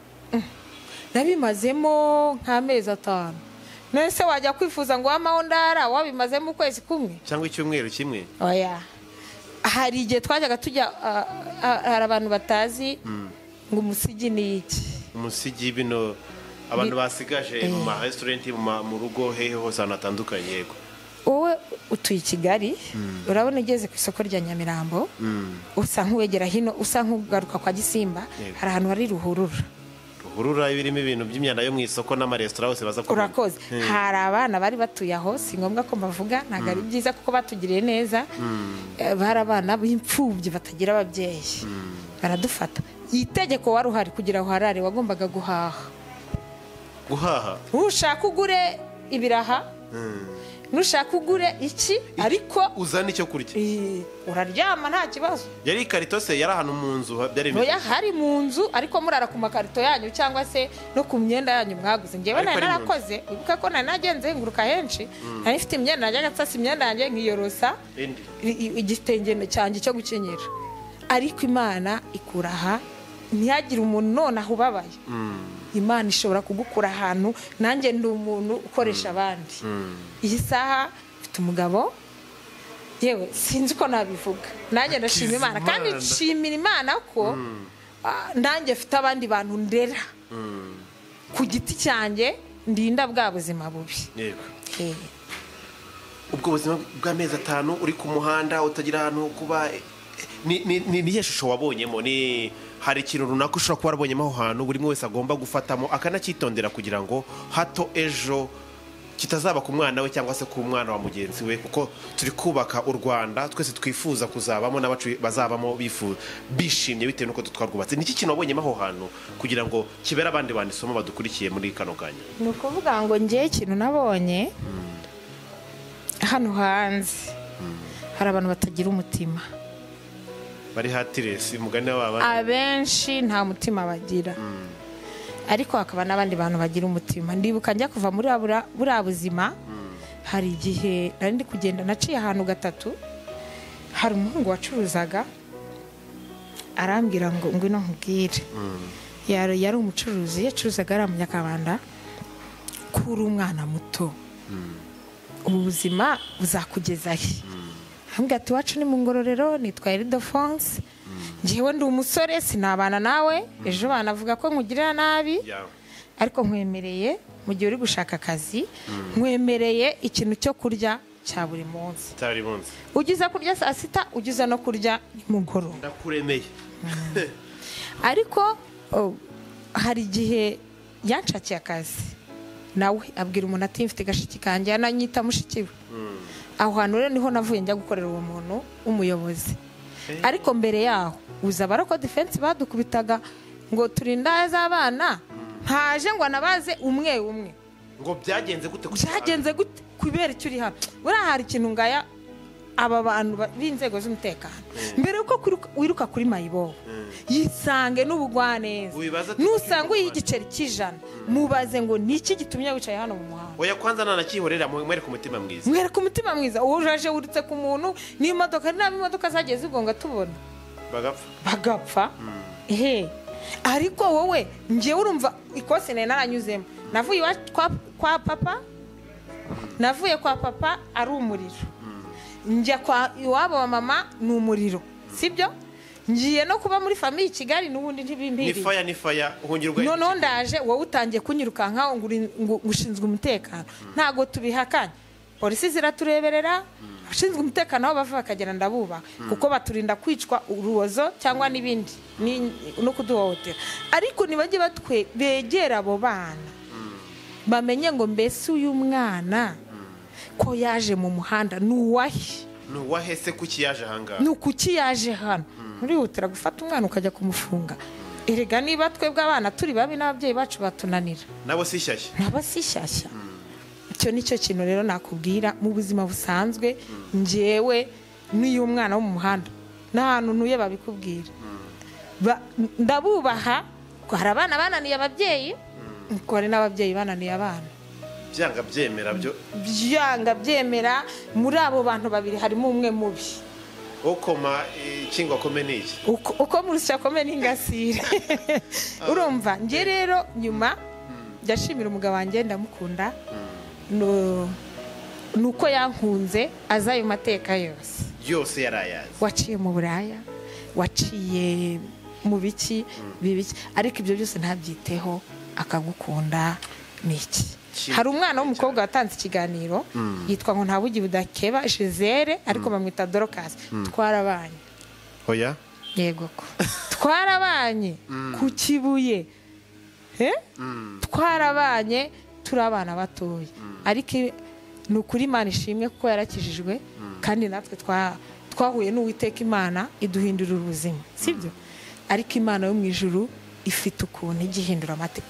nabimazemo nk'amezi atanu none se wajya kwifuza ngo wamaho ndara wabimazemo ukwezi kumwe
cyangwa icyumweru kimwe
oya hari igihe twajyaga tujya hari abantu batazi ngo umusigi ni iki
umusigi bino abantu basigaje mu ma restaurant mu rugo hehe hose hanatandukanye yego
wowe utuye i Kigali urabona igeze ku isoko rya Nyamirambo usa nk'uwegera hino usa nk'ugaruka kwa Gisimba hari ahantu hari ruhurura
ruhurura birimo ibintu by'imyanda yo mu isoko n'amaresitora hose baza
kubona urakoze hari abana bari batuye aho si ngombwa ko bavuga ntabwo ari byiza kuko batugiriye neza bari abana b'imfubyi batagira ababyeyi baradufata itegeko wari uhari kugira ngo harare wagombaga guhaha
guhaha
ushaka ugure ibiraha nushaka ugure iki ariko
uzana icyo kurya
uraryama nta kibazo
yari ikarito se yari ahantu mu nzu byari
oya hari mu nzu ariko murara ku makarito yanyu cyangwa se no ku myenda yanyu mwaguze ngewe nari narakoze wibuka ko nari nagenze nguruka henshi nari mfite imyenda najyaga nsasa imyenda yanjye nkiyorosa igitenge cyanjye cyo gukenyera ariko Imana ikuraha ntiyagire umuntu none aho ubabaye Imana ishobora kugukura ahantu nanjye ndi umuntu ukoresha abandi iyi saha mfite umugabo yewe sinzi uko nabivuga nanjye ndashima Imana kandi nshimira Imana ko nanjye mfite abandi bantu ndera ku giti cyanjye ndinda bwa buzima bubi
yego ubwo buzima bw'amezi atanu uri ku muhanda utagira ahantu kuba ni ni ni shusho wabonyemo ni hari ikintu runaka ushobora kuba warabonyemo aho hantu buri wese agomba gufatamo akanacyitondera kugira ngo hato ejo kitazaba ku mwana we cyangwa se ku mwana wa mugenzi we kuko turi kubaka u Rwanda twese twifuza kuzabamo n'abacu bazabamo bifuza bishimye bitewe n'uko tutwarwubatse niki kintu wabonyemo aho hantu kugira ngo kibera abandi bandi somo badukurikiye muri kano kanya
ni ukuvuga ngo ngiye ikintu nabonye hano hanze hari abantu batagira umutima
bari hatiresi mugani w'abandi
abenshi nta mutima bagira ariko hakaba n'abandi bantu bagira umutima ndibuka njya kuva muri buriya buzima hari igihe nari ndi kugenda naciye ahantu gatatu hari umuhungu wacuruzaga arambwira ngo ngwino nkubwire yari umucuruzi yacuruzaga ari Munyakabanda kuri umwana muto ubu buzima buzakugeza he ambwira ati wacu ni mu Ngororero nitwa Ildefonse ngewe ndi umusore sinabana nawe ejo banavuga ko nkugirira nabi ariko nkwemereye mu gihe uri gushaka akazi nkwemereye ikintu cyo kurya cya buri munsi ugize kurya saa sita ugize no kurya nimugoroba
ndakuremeye
ariko hari igihe yanshakiye akazi nawe abwira umuntu ati mfite gashiki kanjye yananyita mushiki we aho hantu rero niho navuye njya gukorera uwo muntu w'umuyobozi ariko mbere yaho uza baroko defense badukubitaga ngo turinda z'abana ntaje ngo anabaze umwe umwe
ngo byagenze gute
byagenze gute kubera icyo uri hano buriya hari ikintu ngaya aba bantu b'inzego z'umutekano mbere yuko wiruka kuri mayibobo yisange n'ubugwaneza nusanga uyiha igiceri cy'ijana mubaze ngo ni iki gitumye wicaye hano mu muhanda
oya kwanza nanakihorera mwereke umutima mwiza
mwereke umutima mwiza uwo uraje wurutse ku muntu n'imodoka n'aba imodoka zagiye zigonga tubona
bagapfa
bagapfa ehe ariko wowe ngewe urumva ikosi nari naranyuzemo navuye kwa papa navuye kwa papa ari umuriro njya kwa iwabo wa mama ni umuriro sibyo ngiye no kuba muri famiye i Kigali n'ubundi ntibimbiri
ni faya ni faya uhungirwa
none ndaje wowe utangiye kunyirukanka ngo ushinzwe umutekano ntago tubihakanye polisi ziratureberera abashinzwe umutekano aho bava bakagera ndabubaha kuko baturinda kwicwa urubozo cyangwa n'ibindi ni- no kuduhohotera, ariko ntibajye batwe begera abo bana bamenye ngo mbese uyu mwana ko yaje mu muhanda ni uwahe,
nuwahese kuki yaje ahangaha
ni ukuki yaje hano. Nturihutira gufata umwana ukajya kumufunga. Erega niba twebwe abana turi babi n'ababyeyi bacu batunanira,
nabo si shyashya
nabo si shyashya. Icyo nicyo kintu rero nakubwira mu buzima busanzwe, njyewe n'iyo umwana wo mu muhanda n'ahantu ntuye babikubwira. Ba- ndabubaha ko hari abana bananiye ababyeyi, ko hari n'ababyeyi bananiye abana.
byanga byemera byo
Byanga byemera, muri abo bantu babiri harimo umwe mubi.
ukoma ikingwa kome niki
uko uko murusha kome n'ingasire. Urumva njye rero nyuma ndashimira umugabo wanjye ndamukunda, no nuko yankunze aza ayo mateka yose,
yose yarayazi
waciye mu buraya, waciye mu biki bibiki, ariko ibyo byose ntabyiteho, akagukunda niki.
Kimwe
Hari umwana w'umukobwa watanze ikiganiro yitwa ngo ntabugi budakeba Gisele, ariko bamwita Dorcas. Twarabanye,
oya
yego ko twarabanye ku Kibuye, he twarabanye turi abana batoya, ariko ni ukuri Imana ishimwe kuko yarakijijwe, kandi natwe twa- twahuye n'Uwiteka Imana iduhindurira ubuzima, sibyo? Ariko Imana yo mu ijuru ifite ukuntu ijya ihindura amateka.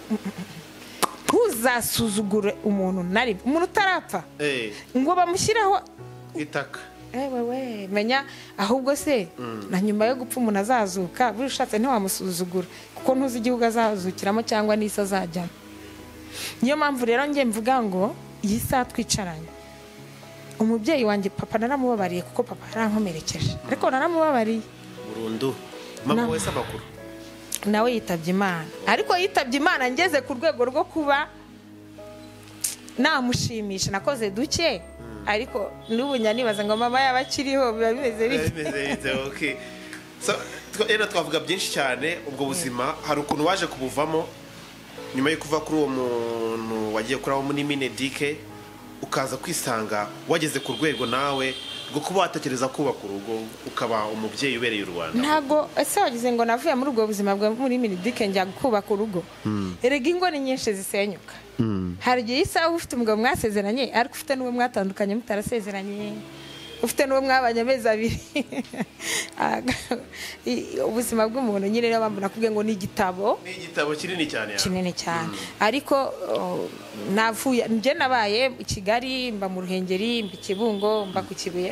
Ntuzasuzugure umuntu nari umuntu utarapfa
eh
ngo bamushyiraho
itaka
ewe we menya, ahubwo se na nyuma yo gupfa umuntu azazuka, buri ushatse ntiwamusuzugura kuko ntuzi igihugu azazukiramo cyangwa n'isi azajyamo. Niyo mpamvu rero njye mvuga ngo iyi saha twicaranye, umubyeyi wanjye papa naramubabariye kuko papa yarankomerekeje, ariko naramubabariye
burundu. Mama
Na-
wese amakuru
nawe yitabye Imana, ariko yitabye Imana ngeze ku rwego rwo kuba namushimisha, nakoze duke, ariko n'ubu nyanibaza ngo mama yaba akiriho biba bimeze bite.
bimeze bite okay so twa- rero twavuga byinshi cyane ubwo buzima. Hari ukuntu waje kubuvamo nyuma yo kuva kuri uwo muntu wagiye kuri aho muri Minedike, ukaza kwisanga wageze ku rwego nawe rwo kuba watekereza kubaka urugo, ukaba umubyeyi ubereye u Rwanda.
Ntago ese wagize ngo navuye muri ubwo buzima bwa muri Minidike njya kubaka urugo. Erega ingo ni nyinshi zisenyuka. Hari igihe isaha ufite umugabo mwasezeranye, ariko ufite n'uwo mwatandukanye mutarasezeranye, ufite n'uwo mwabanye amezi abiri. I- ubuzima bw'umuntu nyine rero bambona kubwe ngo ni igitabo
Ni igitabo kinini cyane ya.
kinini cyane, ariko oh, navuye njye nabaye i Kigali, mba mu Ruhengeri, mba i Kibungo, mba ku Kibuye,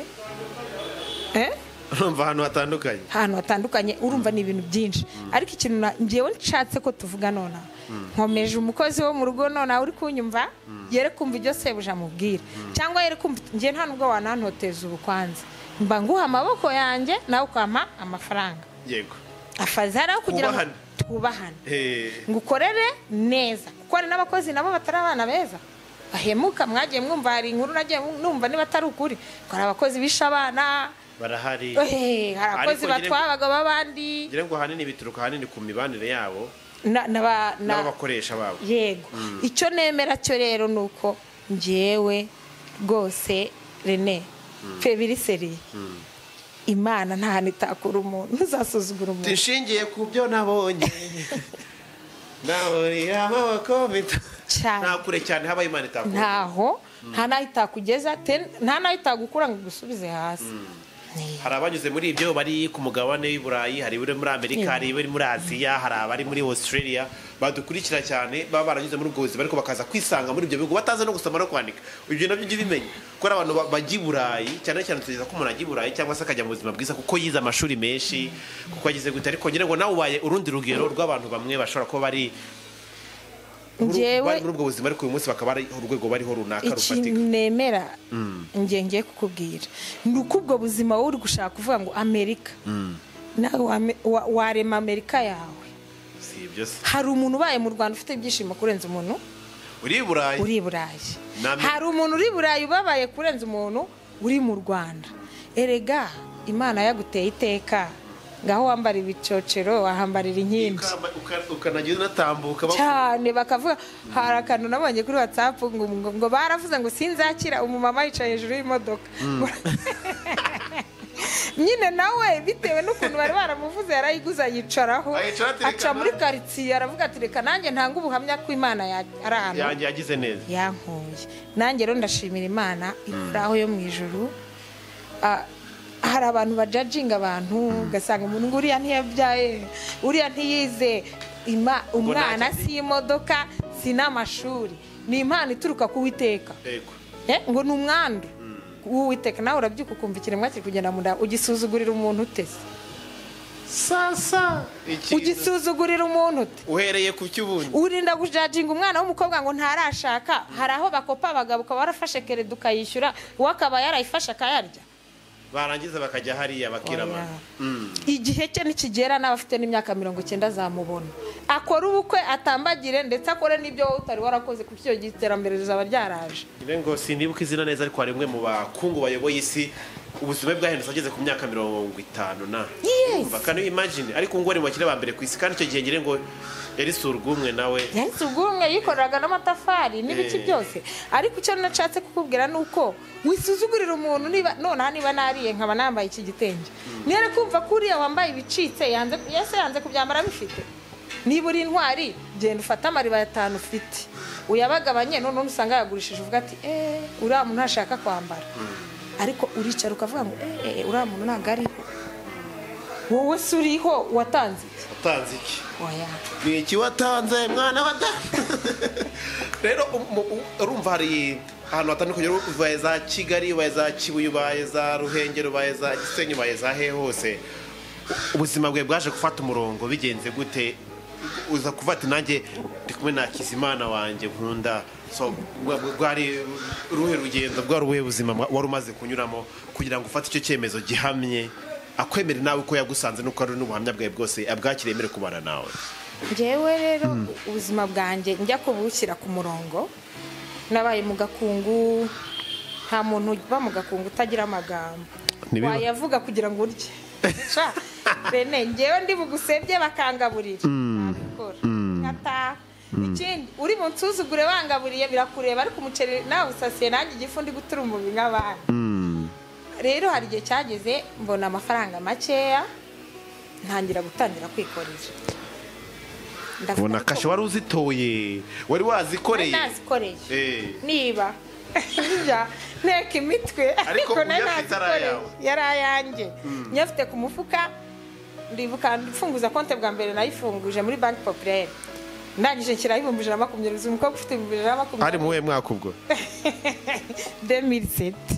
eh
Urumva ahantu hatandukanye.
ahantu hatandukanye, urumva ni ibintu byinshi. Ariko ikintu na- njyewe nshatse ko tuvuga nona, nkomeje umukozi wo mu rugo nona uri kunyumva, yere kumva ibyo sebuja amubwira, cyangwa yere kumva njye nta nubwo wanantoteza ubukwanza, mba nguha amaboko yanjye nawe ukampa amafaranga,
Yego.
afazara aho kugira ngo
Twubahane.
twubahane,
Eh
ngukorere neza, kuko hari n'abakozi nabo batari abana beza bahemuka. Mwagiye mwumva, hari inkuru nagiye numva niba atari ukuri, ko hari abakozi bishe abana,
barahari.
eh, hari abakozi
Ariko
batwara abagabo b'abandi,
ngira ngo ahanini bituruka ahanini ku mibanire yabo
na- n'aba- na-
n'abakoresha babo.
yego. Icyo nemera cyo rero ni uko njyewe rwose Rene febiriseri, Imana nta hantu itakura umuntu, ntuzasuzugura umuntu.
Tishingiye ku byo nabonye nabonye amaboko mito
Cyane.
nta kure cyane haba Imana itakura.
Ntaho nta naho itakugeza, te- nta naho itagukura ngo igusubize hasi. Ni-
Hari abanyuze muri ibyo bari ku mugabane w'i Burayi, hari abari muri Amerika, hari abari muri Aziya, hari abari muri Australia badukurikira cyane, baba baranyuze muri ubwo buzima ariko bakaza kwisanga muri ibyo bihugu batazi no gusoma no kwandika. Ibyo nabyo ujye ubimenya kuko hari abantu ba- bajya i Burayi, cyane cyane tugeza ko umuntu ajya i Burayi cyangwa se akajya mu buzima bwiza kuko yize amashuri menshi, kuko yagize gute, ariko ngira ngo nawe ubaye urundi rugero rw'abantu bamwe bashobora kuba bari
njyewe
bari muri ubwo buzima ariko uyu munsi bakaba ari urwego bariho runaka rufatika.
ikintu nemera njye ngiye kukubwira ni uko ubwo buzima wowe uri gushaka kuvuga ngo Amerika, nawe wame- wa- warema Amerika yawe.
Si ibyo se.
Hari umuntu ubaye mu Rwanda ufite ibyishimo kurenza umuntu
Uri i Burayi.
uri i Burayi.
Nami-
Hari umuntu uri i Burayi ubabaye kurenza umuntu uri mu Rwanda. Erega Imana yaguteye iteka ngaho wambara ibicocero wahambarira inkindi
ukanagira unatambuka
cyane bakavuga hari akantu nabonye kuri WhatsApp ngo ngo baravuze ngo sinzakira umumama yicaye hejuru y'imodoka nyine nawe bitewe n'ukuntu bari baramuvuze yarayiguza yicaraho aca muri quartier aravuga ati reka nanjye ntanga ubuhamya ko Imana ari ahantu
yanjye yagize neza
yankuye nanjye rero ndashimira Imana iraho yo mu ijuru. Hari abantu bajajinga abantu ugasanga umuntu ngo uriya ntiyabyaye uriya ntiyize umwana si imodoka si n'amashuri ni impano ituruka ku Uwiteka ngo ni umwandu w'Uwiteka nawe urabyuka ukumva ikiremwa kiri kugenda mu nda ugisuzugurira umuntu utese
sasa
ugisuzugurira umuntu ute
uhereye ku cy'ubundi
urinda gujajinga umwana w'umukobwa ngo ntarashaka hari aho bakopa abagabo ukaba warafashe kerede ukayishyura uwo akaba yarayifashe akayarya
barangiza bakajya hariya bakirama
igihe cye nikigera n'abafite n'imyaka mirongo icyenda zamubona akora ubukwe atambagire ndetse akore n'ibyo wowe utari warakoze ku cyo giterambere rizaba ryaraje
ngo sinibuka izina neza ariko hari umwe mu bakungu bayoboye isi ubuzima bwahindutse ageze ku myaka mirongo itanu na bakano imagine ariko ngo ari mu bakire ba mbere ku isi kandi icyo gihe ngire ngo yari surwumwe nawe
yari surwumwe yikoreraga n'amatafari n'ibiki byose ariko icyo nashatse kukubwira nuko wisuzugurira umuntu niba none niba nariye nkaba nambaye iki gitenge nere kumva kuriya wambaye ibicitse yanze yese yanze kubyambara bifite niba uri intwari genda ufata amariba yatanu ufite uyabagabanye none usanga yagurishije uvuga ati eh uriya muntu ntashaka kwambara ariko uricara ukavuga ngo eh uriya muntu ntago ariho wowe suriho watanze iki
watanze iki
oya
ni iki watanze mwana wada rero urumva hari ahantu hatandukanye ubaye za Kigali ubaye za Kibuye ubaye za Ruhengeri ubaye za Gisenyi ubaye za he hose ubuzima bwe bwaje gufata umurongo bigenze gute uza kuvata nanjye ndi kumwe na Kizimana wanjye nkunda so bwari ruhe rugendo bwari ubuhe buzima wari umaze kunyuramo kugira ngo ufate icyo cyemezo gihamye akwemere nawe ko yagusanze nuko ari n'ubuhamya bwawe bwose abwakiremere kubana nawe
njyewe rero ubuzima bwanjye njya kubushyira ku murongo nabaye mu gakungu nta muntu uba mu gakungu utagira amagambo wayavuga kugira ngo urye bene njyewe ndi bugusebye bakangaburira nabikora nkata ikindi uri mu nsuzugure wangaburiye birakureba ariko umuceri nawe usasiye nanjye igifu ndi guturumbubi nk'abandi rero hari igihe cyageze mbona amafaranga makeya ntangira gutangira kwikorera
ndabona kashe wari uzitoye wari wazikoreye
nazikoreye niba njya nteka imitwe ariko nazikoreye yari ayanjye nyafite ku mufuka ndibuka mfunguza konte bwa mbere nayifunguje muri banki populaire ndangije nshyiraho ibihumbi ijana na makumyabiri umukobwa ufite ibihumbi ijana na makumyabiri
ari muwe mwaka ubwo
deux mille sept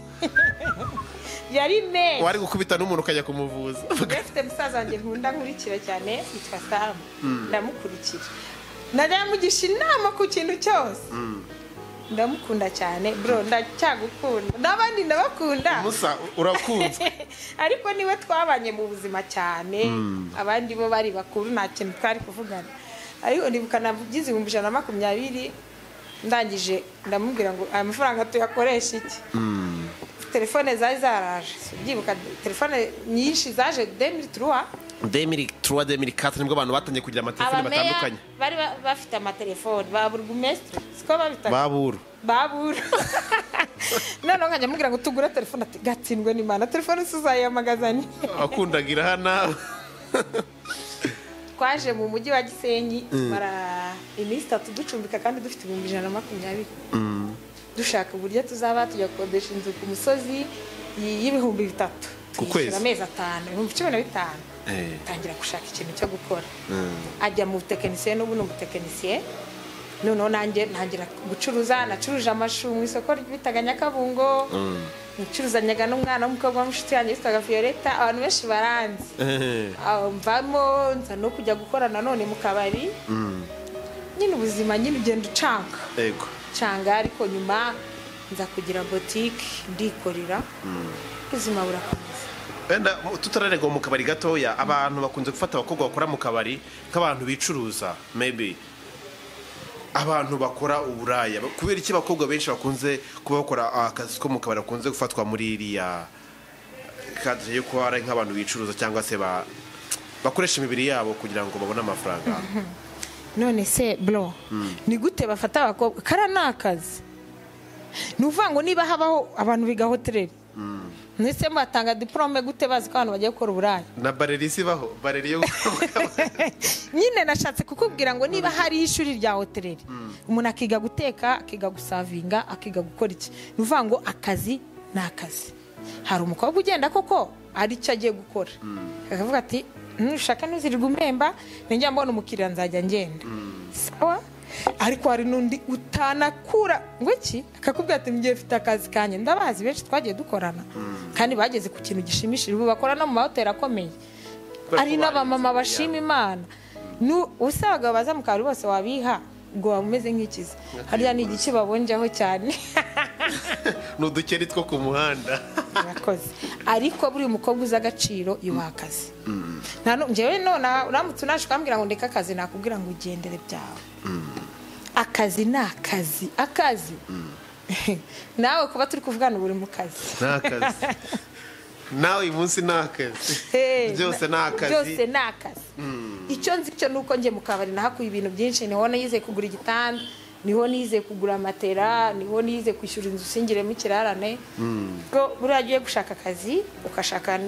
yari neza
wari gukubita n'umuntu ukajya kumuvuza
yafite musaza wanjye nkunda nkurikira cyane yitwa Sam ndamukurikira ndamugisha inama ku kintu cyose ndamukunda cyane bro ndacyagukunda n'abandi ndabakunda
musa urakunze
ariko niwe twabanye mu buzima cyane abandi bo bari bakuru nta kintu twari kuvugana ariko ndibuka navugize ibihumbi ijana na makumyabiri ndangije ndamubwira ngo aya mafaranga tuyakoresha iki telefone zari zaraje byibuka telefone nyinshi zaje deux mille trois
deux mille trois deux mille quatre nibwo abantu batangiye kugira amatelefone batandukanye
bari bafite amatelefone ba burugumestre siko babita
baburu
baburu none nkajya mubwira ngo tugure telefone ati gatsindwe n'Imana telefone suzayamagazanye
akundagira hana
twaje mu mujyi wa Gisenyi bara iminsi itatu ducumbika kandi dufite ibihumbi ijana na makumyabiri dushaka uburyo tuzaba tujya kodesha inzu ku musozi y'ibihumbi bitatu
ku kwezi
amezi atanu ibihumbi cumi na bitanu tangira gushaka ikintu cyo gukora ajya mu tekinisiye n'ubu ni umutekinisiye noneho nanjye ntangira gucuruza nacuruje amashu mu isoko bitaga Nyakabungo ncuruzanyaga n'umwana w'umukobwa w'umushuti yanjye yitwaga Violeta abantu benshi baranzi mvamo nza no kujya gukora nanone mu kabari nyine ubuzima nyine ugenda ucanga
yego
canga ariko nyuma nza kugira boutique ndikorera ubuzima burakomeza
wenda tutararega mu kabari gatoya abantu bakunze gufata abakobwa bakora mu kabari nk'abantu bicuruza maybe abantu bakora uburaya kubera iki abakobwa benshi bakunze kuba bakora akazi ko mu kabari bakunze gufatwa muri iriya kadre yo kuba ari nk'abantu bicuruza cyangwa se ba bakoresha imibiri yabo kugira ngo babone amafaranga.
none se bro ni gute bafata abakobwa kara nakazi nuvuga ngo niba habaho abantu biga hotel nese batanga diplome gute bazi ko abantu bagiye gukora uburaya
na barerisi baho bareri yo
nyine nashatse kukubwira ngo niba hari ishuri rya hotel umuntu akiga guteka akiga gusavinga akiga gukora iki nuvuga ngo akazi nakazi hari umukobwa ugenda koko ari cyo agiye gukora akavuga ati nushaka nuzirirwa umemba ninjya mbona umukiriya nzajya ngenda sawa ariko hari nundi utanakura ngo iki akakubwira ati ngiye mfite akazi kanye ndabazi benshi twagiye dukorana kandi bageze ku kintu gishimishije ubu bakorana mu mahoteli akomeye ari n'abamama bashima Imana usabaga baza mu kabari bose wabiha ngo bameze nk'ikizi harya ni igiki babonjeho cyane
n'udukeri two ku muhanda
yakoze ariko buri umukobwa uza agaciro yubaha akazi njyewe none uramutse unaje ukambwira ngo ndeka akazi nakubwira ngo ugendere byawe akazi ni akazi akazi nawe kuba turi kuvugana buri mu kazi
ni akazi nawe uyu munsi ni akazi byose ni akazi
byose ni akazi icyo nzi cyo nuko njye mu kabari nahakuye ibintu byinshi niho nize kugura igitanda niho nize kugura matera niho nize kwishyura inzu singiremo ikirarane ko buriya agiye gushaka akazi ukashaka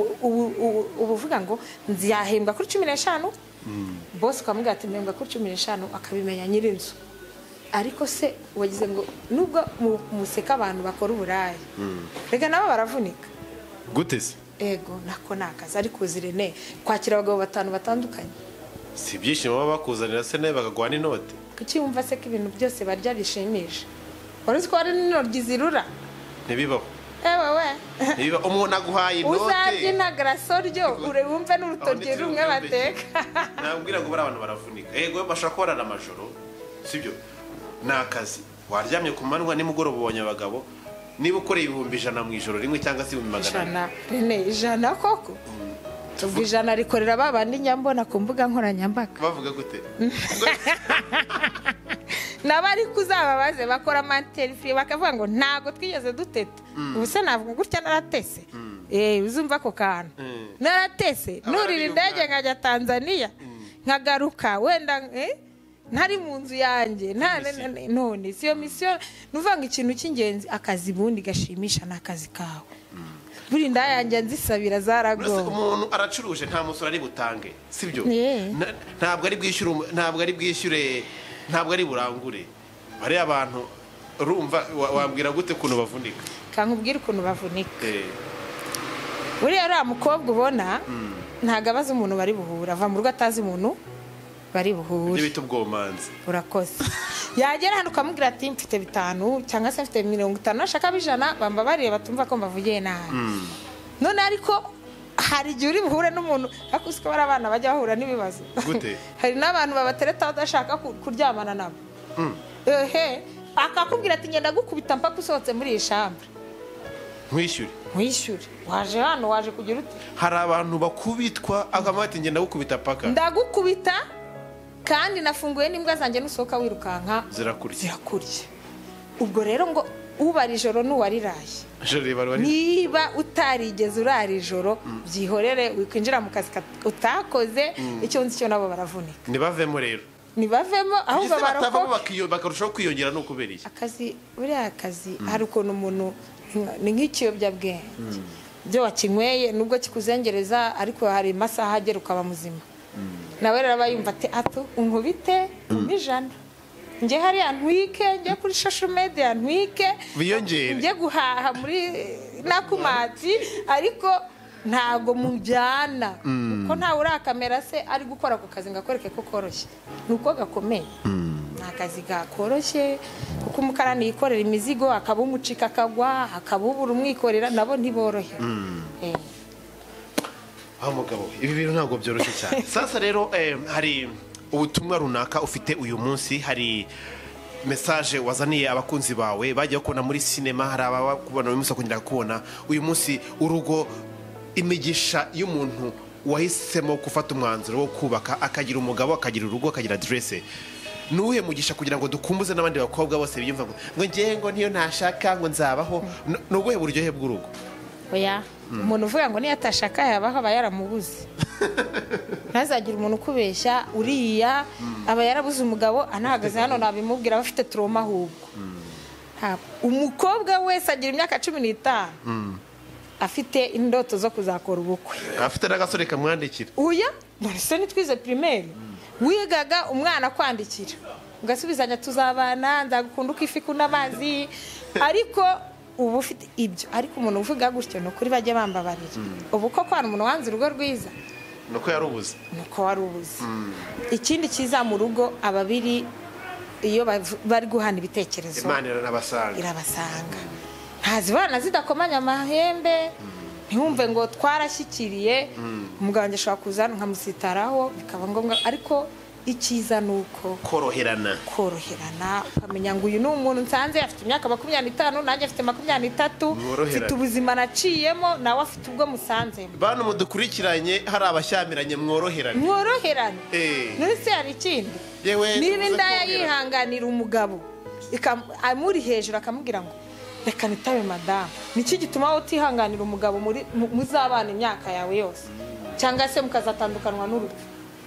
ubuvuga ngo nziyahembwa kuri cumi n'eshanu bose ukamubwira ati mpembwa kuri cumi n'eshanu akabimenya nyir'inzu ariko se wagize ngo nubwo museka abantu bakora uburaya reka nabo baravunika
gute se
ego nako nakazi ariko uzirene kwakira abagabo batanu batandukanye
si ibyishimo baba bakuzanira se nawe bakaguha n'inote
kuki wumva se ko ibintu byose barya bishimisha wari uzi ko hari n'intoryi zirura
ntibibaho
ewe we
ntibibaho umuntu aguhaye inote
uzarya intagaraso ryo urewumve n'urutoryi rumwe bateka
nabwira ngo bari abantu baravunika ego bashaka korana amajoro sibyo ni akazi waryamye ku manywa nimugoroba ubonye abagabo niba ukoreye ibihumbi ijana mu ijoro rimwe cyangwa se ibihumbi magana
ane ijana koko ubwo ijana rikorera babandi nyambona ku mbuga nkoranyambaga
bavuga gute
nabari kuzababaze bakora manterifi bakavuga ngo ntago twigeze duteta ubu se navuga gutya naratese eh uzumva ko kantu naratese nurira indege nkajya Tanzania nkagaruka wenda eh ntari mu nzu yanjye none siyo mission nuvuga ngo ikintu cy'ingenzi akazi bundi gashimisha n'akazi kawe buri ndayanjye nzisabira zarago
umuntu aracuruje nta musoro ari butange sibyo ntabwo ari bwishyure ntabwo ari bwishyure ntabwo ari burangure bari abantu urumva wambwira gute kuntu bavunika
kankubwira ukuntu bavunika buriya ari umukobwa ubona ntago abaza umuntu bari buhura ava mu rugo atazi umuntu bari buhure
n'ibito bwomanzi
urakoze yagera hano ukamubwira ati mfite bitanu cyangwa se mfite mirongo itanu nashaka bijana bamba bareba batumva ko mbavugiye nabi none ariko hari igihe uri buhure n'umuntu ariko usiko bari abana bajya bahura n'ibibazo
gute
hari n'abantu babatereta badashaka kuryamana nabo ehe akakubwira ati ngenda gukubita mpaka usohotse muri iyi shambure
nkwishyure
nkwishyure waje hano waje kugira ute
hari abantu bakubitwa akamati ngenda gukubita paka
ndagukubita kandi nafunguye n'imbwa zanjye nusohoka wirukanka
zirakurya
zirakurya ubwo rero ngo ubara ijoro n'uwariraye niba utarigeze urara ijoro byihorere wikwinjira mu kazi utakoze icyo nzi cyo nabo baravunika
nibavemo rero
nibavemo ahubwo
barako bakarushaho kwiyongera no kubera iki
akazi buriya akazi hari ukuntu umuntu ni nk'ikiyobyabwenge byo wakinyweye nubwo kikuzengereza ariko hari amasaha agera ukaba muzima nawe rero abayumva ati ato unkubite umijana nge hariya ntwike nge kuri social media ntwike
biyongere
nge guhaha muri nakumati ariko ntago mujyana kuko ntawe urakamera se ari gukora ako kazi ngakwereke ko koroshye nuko gakomeye akazi gakoroshye kuko umukarani yikorera imizigo akaba umucika akagwa akabubura umwikorera nabo ntiborohe eh
aho mugabo ibi bintu ntabwo byoroshye cyane sasa rero hari ubutumwa runaka ufite uyu munsi hari message wazaniye abakunzi bawe bagiye kubona muri cinema hari abakubona uyu munsi akongera kubona uyu munsi urugo imigisha y'umuntu wahisemo gufata umwanzuro wo kubaka akagira umugabo akagira urugo akagira adresse nuhe mugisha kugira ngo dukumbuze n'abandi bakobwa bose biyumva ngo ngiye ngo niyo ntashaka ngo nzabaho nubuhe buryohe bw'urugo
oya umuntu uvuga ngo niyo atashaka yabaho aba yaramubuze ntazagire umuntu ukubeshya uriya aba yarabuze umugabo anahagaze hano nabimubwira abafite trauma ahubwo umukobwa wese agira imyaka cumi n'itanu afite indoto zo kuzakora ubukwe
afite n'agasore kamwandikira
uya mbese nitwize primaire wigaga umwana kwandikira ugasubizanya tuzabana ndagukunda ukifiku n'amazi ariko ubu ufite ibyo ariko umuntu uvuga gutyo no kuri bajye bambabarira ubu ko kwana umuntu wanze urugo rwiza
nuko yarubuze
nuko warubuze ikindi kiza mu rugo ababiri iyo bari guhana ibitekerezo
Imana irabasanga
irabasanga ntazibana zidakomanya amahembe ntihumve ngo twarashyikiriye umugabo wanjye ashobora kuzana nkamusitaraho bikaba ngombwa ariko icyiza nuko
koroherana
koroherana ukamenya ngo uyu ni umuntu nsanze afite imyaka makumyabiri n'itanu nanjye afite makumyabiri n'itatu mfite ubuzima naciyemo nawe afite ubwo musanzemo
bantu mudukurikiranye hari abashyamiranye mworoherane
mworoherane nese hari ikindi niba indaya yihanganira umugabo amuri hejuru akamubwira ngo reka nitabe madamu niki gituma wowe utihanganira umugabo muzabana imyaka yawe yose cyangwa se mukazatandukanwa n'urupfu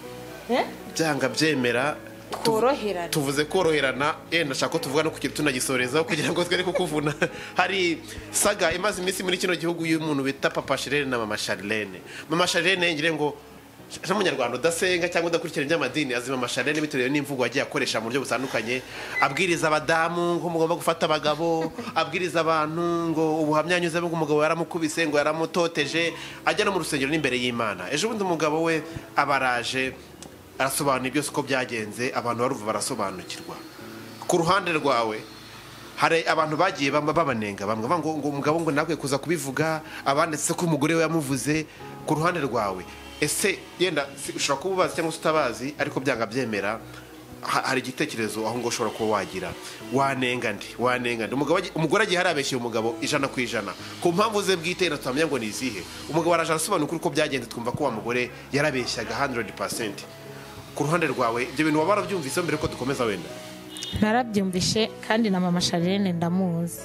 byanga byemera
koroherana
tuvuze koroherana eh ndashaka ko tuvuga no kugira tunagisorezaho kugira ngo twere kukuvuna hari saga imaze iminsi muri kino gihugu y'umuntu bita Papa Charlene na Mama Charlene Mama Charlene ngire ngo umunyarwanda udasenga cyangwa udakurikira iby'amadini azima Mama Charlene bitewe n'imvugo yagiye akoresha mu buryo butandukanye abwiriza abadamu ngo mugomba gufata abagabo abwiriza abantu ngo ubuhamya nyuze ngo umugabo yaramukubise ngo yaramutoteje ajya no mu rusengero n'imbere y'Imana ejo bundi umugabo we abaraje arasobanura byose uko byagenze abantu baruva barasobanukirwa ku ruhande rwawe hari abantu bagiye babanenga bamwe ngo ngo umugabo ngo nakwe kuza kubivuga abanditse ko umugore we yamuvuze ku ruhande rwawe ese yenda ushobora kuba ubazi cyangwa utabazi ariko byanga byemera hari igitekerezo aho ngo ushobora kuba wagira wanenga ndi wanenga ndi umugabo umugore agiye harabeshye umugabo ijana ku ijana ku mpamvu ze bwite natamenya ngo nizihe umugabo araje arasobanura uko byagenze twumva ko wa mugore yarabeshyaga one hundred percent ku ruhande rwawe ibyo bintu waba warabyumvise mbere ko dukomeza wenda
narabyumvishe kandi na Mama Charlene ndamuzi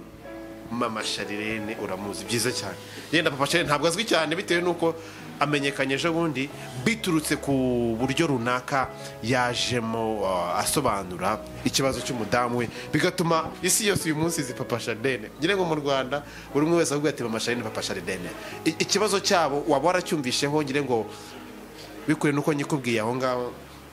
Mama Charlene uramuzi byiza cyane yenda Papa Charlene ntabwo azwi cyane bitewe nuko amenyekanye ejo bundi biturutse ku buryo runaka yajemo uh, asobanura ikibazo cy'umudamu we bigatuma isi yose uyu munsi zi Papa Charlene ngire ngo mu Rwanda buri umwe wese avuga ati Mama Charlene Papa Charlene ikibazo cyabo waba waracyumvisheho ngire ngo bikure nuko nyikubwiye aho ngaho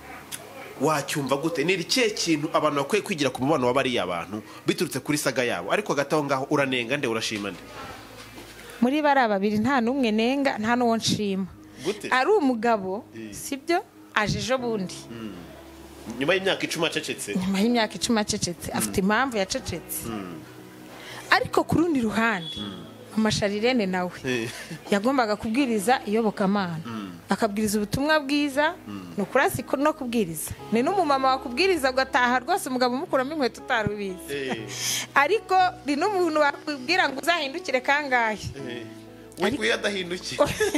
wacyumva gute ni ikihe kintu abantu bakwiye kwigira ku mubano w'abariya abantu biturutse kuri saga yabo ariko gataho ngaho uranenga nde urashima nde
muri bari babiri nta numwe nenga nta nuwo nshima ari umugabo sibyo aje ejo bundi
nyuma y'imyaka icumi acecetse
nyuma y'imyaka icumi acecetse afite impamvu yacecetse ariko ku rundi ruhande Mama Charlene nawe yagombaga kubwiriza iyobokamana akabwiriza ubutumwa bwiza no kurasi no kubwiriza ni n'umumama wakubwiriza ugataha rwose umugabo umukuramo inkweto utarubizi ariko ni n'umuntu wakubwira ngo uzahindukire kangahe
ariko iyo adahindukiye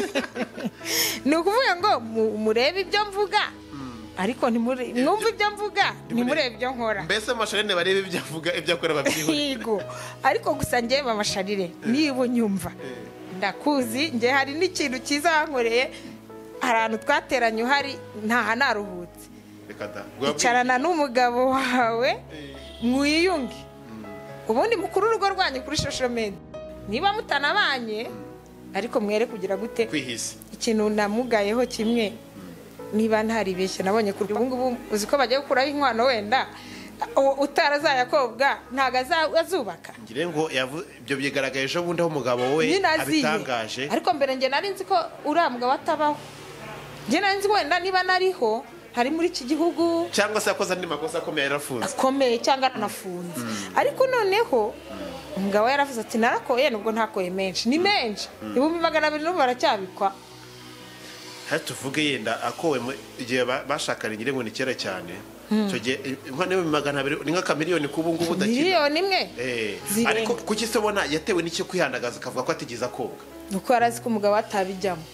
ni ukuvuga ngo murebe ibyo mvuga ariko mwumva ibyo mvuga ntimurebe ibyo nkora
mbese Mama Charlene barebe ibyo avuga ibyo akora babyiho
yego ariko gusa njye Mama Charlene niba unyumva ndakuzi njye hari n'ikintu cyiza wankoreye ahantu twateranye uhari ntaha naruhutse icarana n'umugabo wawe mwiyunge ubundi mukuru urugo rwanyu kuri social media niba mutanabanye ariko mwere kugira gute
kwihisa
ikintu namugayeho kimwe niba ntaribeshye nabonye kuri ubu ngubu uzi ko bagiye gukuraho inkwano wenda utarazayakobwa ntago azubaka
ngire ngo ibyo byigaragaye ejo bundi aho umugabo we abitangaje
ariko mbere njye nari nzi ko urambwa watabaho njye nari nzi wenda niba nariho hari muri iki gihugu
cyangwa se yakoze andi makosa akomeye yarafunze
akomeye cyangwa anafunze ariko noneho umugabo yaravuze ati narakoye nubwo ntakoye menshi ni menshi ibihumbi magana abiri n'ubu baracyabikwa
tuvuge yenda akowe igihe bashakanye ngire ngo ni kera cyane icyo gihe nk'aho magana abiri ni nk'akamiliyoni k'ubu ngubu udakina
miliyoni imwe
ariko kuki se ubona yatewe n'icyo kwihandagaza akavuga ko atigeze akobwa
ni uko yari azi ko umugabo atabijyamo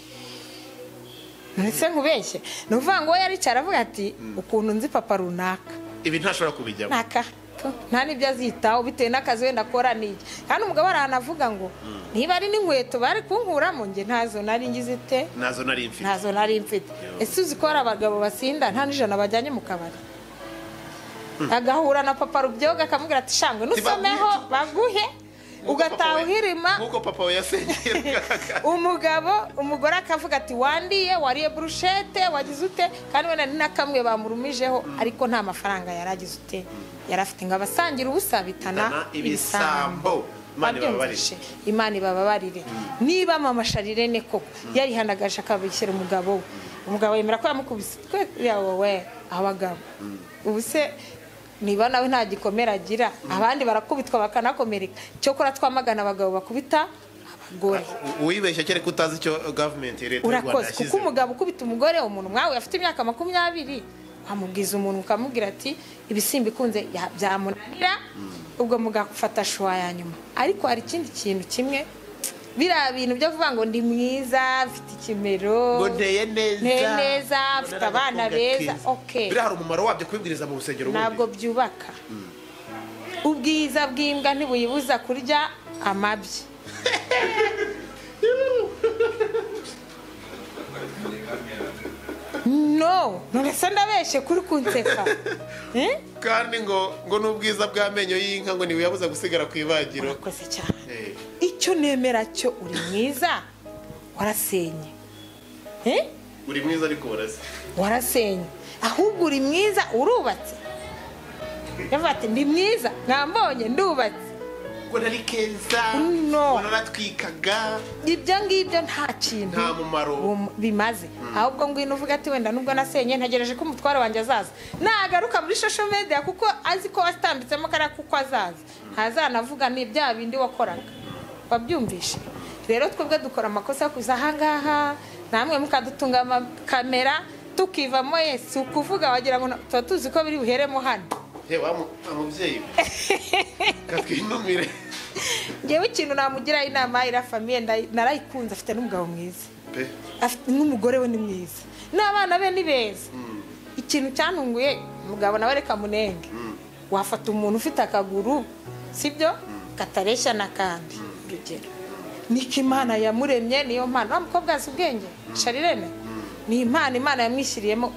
ntese nkubeshye ni ukuvuga ngo we yaricara avuga ati ukuntu nzi papa runaka
ibi ntashobora kubijyamo
ntaka nta n'ibyo azitaho bitewe n'akazi wenda akora n'iki kandi umugabo aranavuga ngo niba ari n'inkweto bari kunkuramo njye ntazo nari ngize ite
nazo nari mfite
ntazo nari mfite ese uzi ko hari abagabo basinda nta n'ijana bajyanye mu kabari agahura na papa rubyoga akamubwira ati shangwe nusomeho baguhe ugataha uhirima
nkuko papa we yasengeraga
umugabo umugore akavuga ati wandiye wariye brushete wagize ute kandi wenda ni nakamwe bamurumijeho ariko nta mafaranga yaragize ute yarafite ngo abasangira ubusa bitana
ibisambo
Imana ibababarire niba mama Sharirene koko yarihanagaje akabishyira umugabo we umugabo yemera ko yamukubise yawe abagabo ubuse niba nawe nta gikomera agira abandi barakubitwa bakanakomereka cyo kora twamagana abagabo bakubita abagore
uwibeshya cyane kutazi icyo government leta y'u Rwanda
urakoze kuko umugabo ukubita umugore umuntu mwawe afite imyaka makumyabiri wamubwiza umuntu ukamubwira ati ibisimba ikunze byamunanira ubwo mugafata shuwa ya nyuma ariko hari ikindi kintu kimwe biriya bintu byo kuvuga ngo ndi mwiza mfite ikimero
ngo nteye neza
nteye neza mfite abana beza okay
biriya hari umumaro wabyo kubibwiriza mu rusengero
ntabwo byubaka ubwiza bw'imbwa ntibuyibuza kurya amabyi no none se ndabeshye kuri kunseka
kandi ngo ngo n'ubwiza bw'amenyo y'inka ngo ntibuyabuza gusigara ku ibagiro
urakoze cyane icyo nemera cyo uri mwiza warasenye
uri mwiza ariko warase
warasenye ahubwo uri mwiza urubatse yavuga ati ndi mwiza mwambonye ndubatse
ngo nari keza
no
naratwikaga
ibyo ngibyo nta kintu
nta mumaro
bimaze ahubwo ngwino uvuga ati wenda nubwo nasenye ntegereje ko umutware wanjye azaza nagaruka muri social media kuko azi ko watambitsemo kariya kuko azaza ntazanavuga ni bya bindi wakoraga wabyumvishe rero twebwe dukora amakosa yo kuza ahangaha namwe mukadutunga amakamera tukivamo yesu kuvuga wagira ngo tuba tuzi ko biri buheremo hano
yewe amubyeyi katwinumire
ngewe ikintu namugira inama ira famille narayikunze afite n'umugabo mwiza afite n'umugore we ni mwiza n'abana be ni beza ikintu cyantunguye umugabo nawe reka munenge wafata umuntu ufite akaguru sibyo katareshya n'akandi urugero niko Imana yamuremye niyo mpano wa mukobwa azi ubwenge Sharirene ni impano Imana yamwishyiriyemo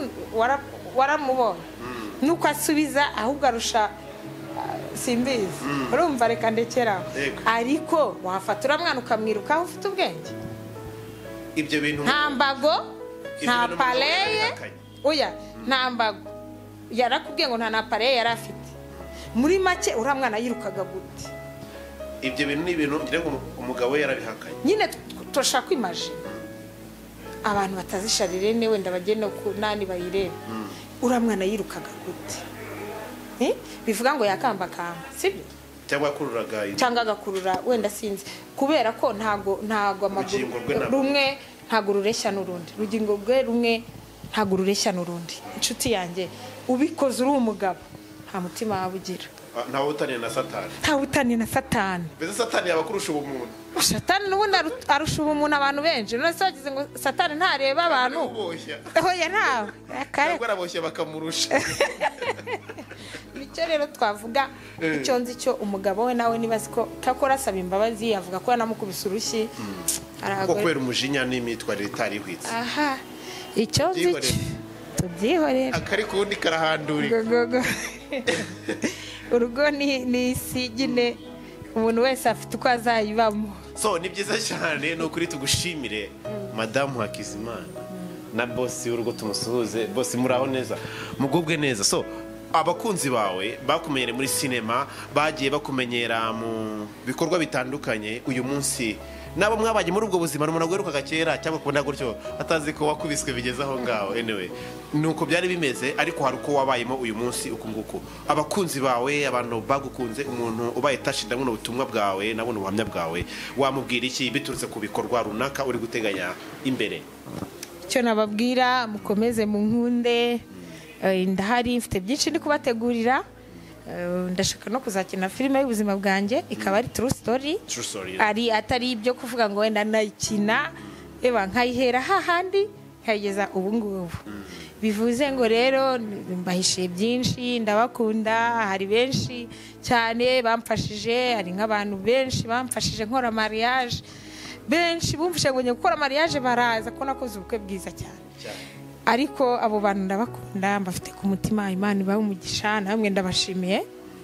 waramubonye nuko asubiza ahubwo arusha simbizi urumva reka ndekeraho ariko wafata uramwana ukamwirukaho ufite ubwenge
ibyo bintu
nta mbago nta pareye oya nta mbago yarakubwiye ngo nta na pareye yari afite muri make uramwana yirukaga gute
ibyo bintu ni ibintu ngira ngo umugabo we yarabihakanye
nyine turashaka kwimajina abantu batazi Sharirene wenda bagene ku nani bayirebe uramwana yirukaga gute eh bivuga ngo yakambakamba sibyo
cyangwa kururaga
cyangwa agakurura wenda sinzi kubera ko ntago ntago amaguru rumwe ntago rureshya n'urundi rugingo rwe rumwe ntago rureshya n'urundi inshuti yanjye ubikoze uri umugabo nta mutima wabugira
nta wutaniye na satani
nta wutaniye na satani
mbese satani yabakurusha ubumuntu
satani n'ubundi arusha ubumuntu abantu benshi none se wagize ngo satani ntareba abantu oya ntawe
ntabwo araboshye bakamurusha
nicyo rero twavuga icyo nzi cyo umugabo we nawe niba ko kakora asaba imbabazi avuga ko yanamukubise urushyi
ko kubera umujinya n'imitwarire itari ihwitse
aha icyo nzi tubyihorera
akari kundi karahandurika
urugo ni isi nyine umuntu wese afite uko azayibamo
so ni byiza cyane ni ukuri tugushimire madamu Hakizimana na bosi w'urugo tumusuhuze bosi muraho neza mugubwe neza so abakunzi bawe bakumenyere muri sinema bagiye bakumenyera mu bikorwa bitandukanye uyu munsi nabo mwabanye muri ubwo buzima n'umuntu agwerukaga kera cyangwa kubona gutyo atazi ko wakubiswe bigeze aho ngaho anyway nuko byari bimeze ariko hari uko wabayemo uyu munsi uku nguku abakunzi bawe abantu bagukunze umuntu ubaye tashi ndabona ubutumwa bwawe nabona ubuhamya bwawe wamubwira iki biturutse ku bikorwa runaka uri guteganya imbere
icyo nababwira mukomeze mu nkunde ndahari mfite byinshi ndi kubategurira ndashaka no kuzakina filime y'ubuzima bwanjye ikaba ari true story ari atari ibyo kuvuga ngo wenda nayikina eba nkayihera hahandi nkageza ubu ngubu bivuze ngo rero mbahishiye byinshi ndabakunda hari benshi cyane bamfashije hari nk'abantu benshi bamfashije nkora mariage benshi bumfashe ngo gukora mariage baraza ko nakoze ubukwe bwiza cyane ariko abo bantu ndabakunda mbafite ku mutima Imana ibahe umugisha namwe ndabashimiye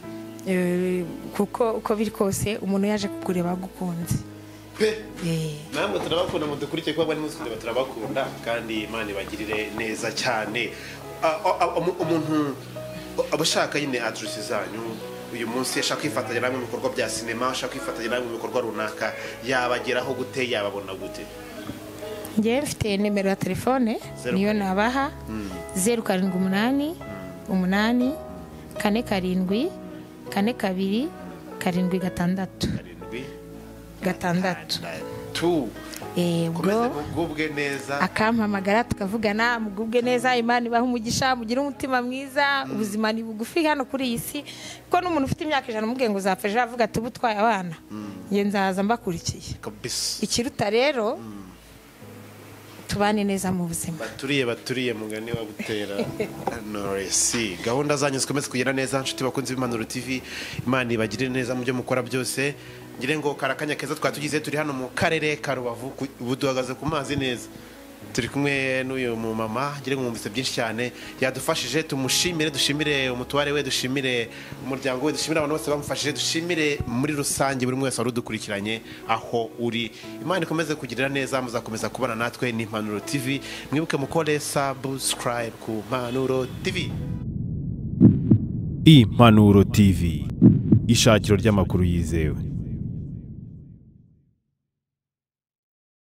kuko uko biri kose umuntu yaje kukureba gukunze
pe namwe turabakunda mudukurikiye kuba bari muzi kureba turabakunda kandi Imana ibagirire neza cyane umuntu abashaka nyine address zanyu uyu munsi ashaka kwifatanya namwe mu bikorwa bya sinema ashaka kwifatanya namwe mu bikorwa runaka yabageraho gute yababona gute
ngiye mfite nimero ya telefone niyo nabaha zeru karindwi umunani umunani kane karindwi kane kabiri karindwi gatandatu gatandatu
komeze mugubwe neza
akampamagara tukavugana mugubwe neza Imana ibahe umugisha mugire umutima mwiza ubuzima ni bugufi hano kuri iyi si ko n'umuntu ufite imyaka ijana umubwiye ngo uzapfa ejo avuga ati ubutwaye abana nge nzaza mbakurikiye ikiruta rero tubane neza mu buzima
baturiye baturiye mugani wa Butera Knowless gahunda zanyu zikomeze kugera neza nshuti bakunze b'Impanuro T V Imana ibagirire neza mu byo mukora byose ngire ngo karakanya keza twatugize turi hano mu karere ka Rubavu ubu duhagaze ku mazi neza turi kumwe n'uyu mu mama ngire ngo mwumvise byinshi cyane yadufashije tumushimire dushimire umutware we dushimire umuryango we dushimire abantu bose bamufashije dushimire muri rusange buri wese warudukurikiranye aho uri Imana ikomeze kugirira neza muzakomeza kubana natwe ni Impanuro T V mwibuke mukore subscribe ku Impanuro T V
Impanuro T V ishakiro ry'amakuru yizewe.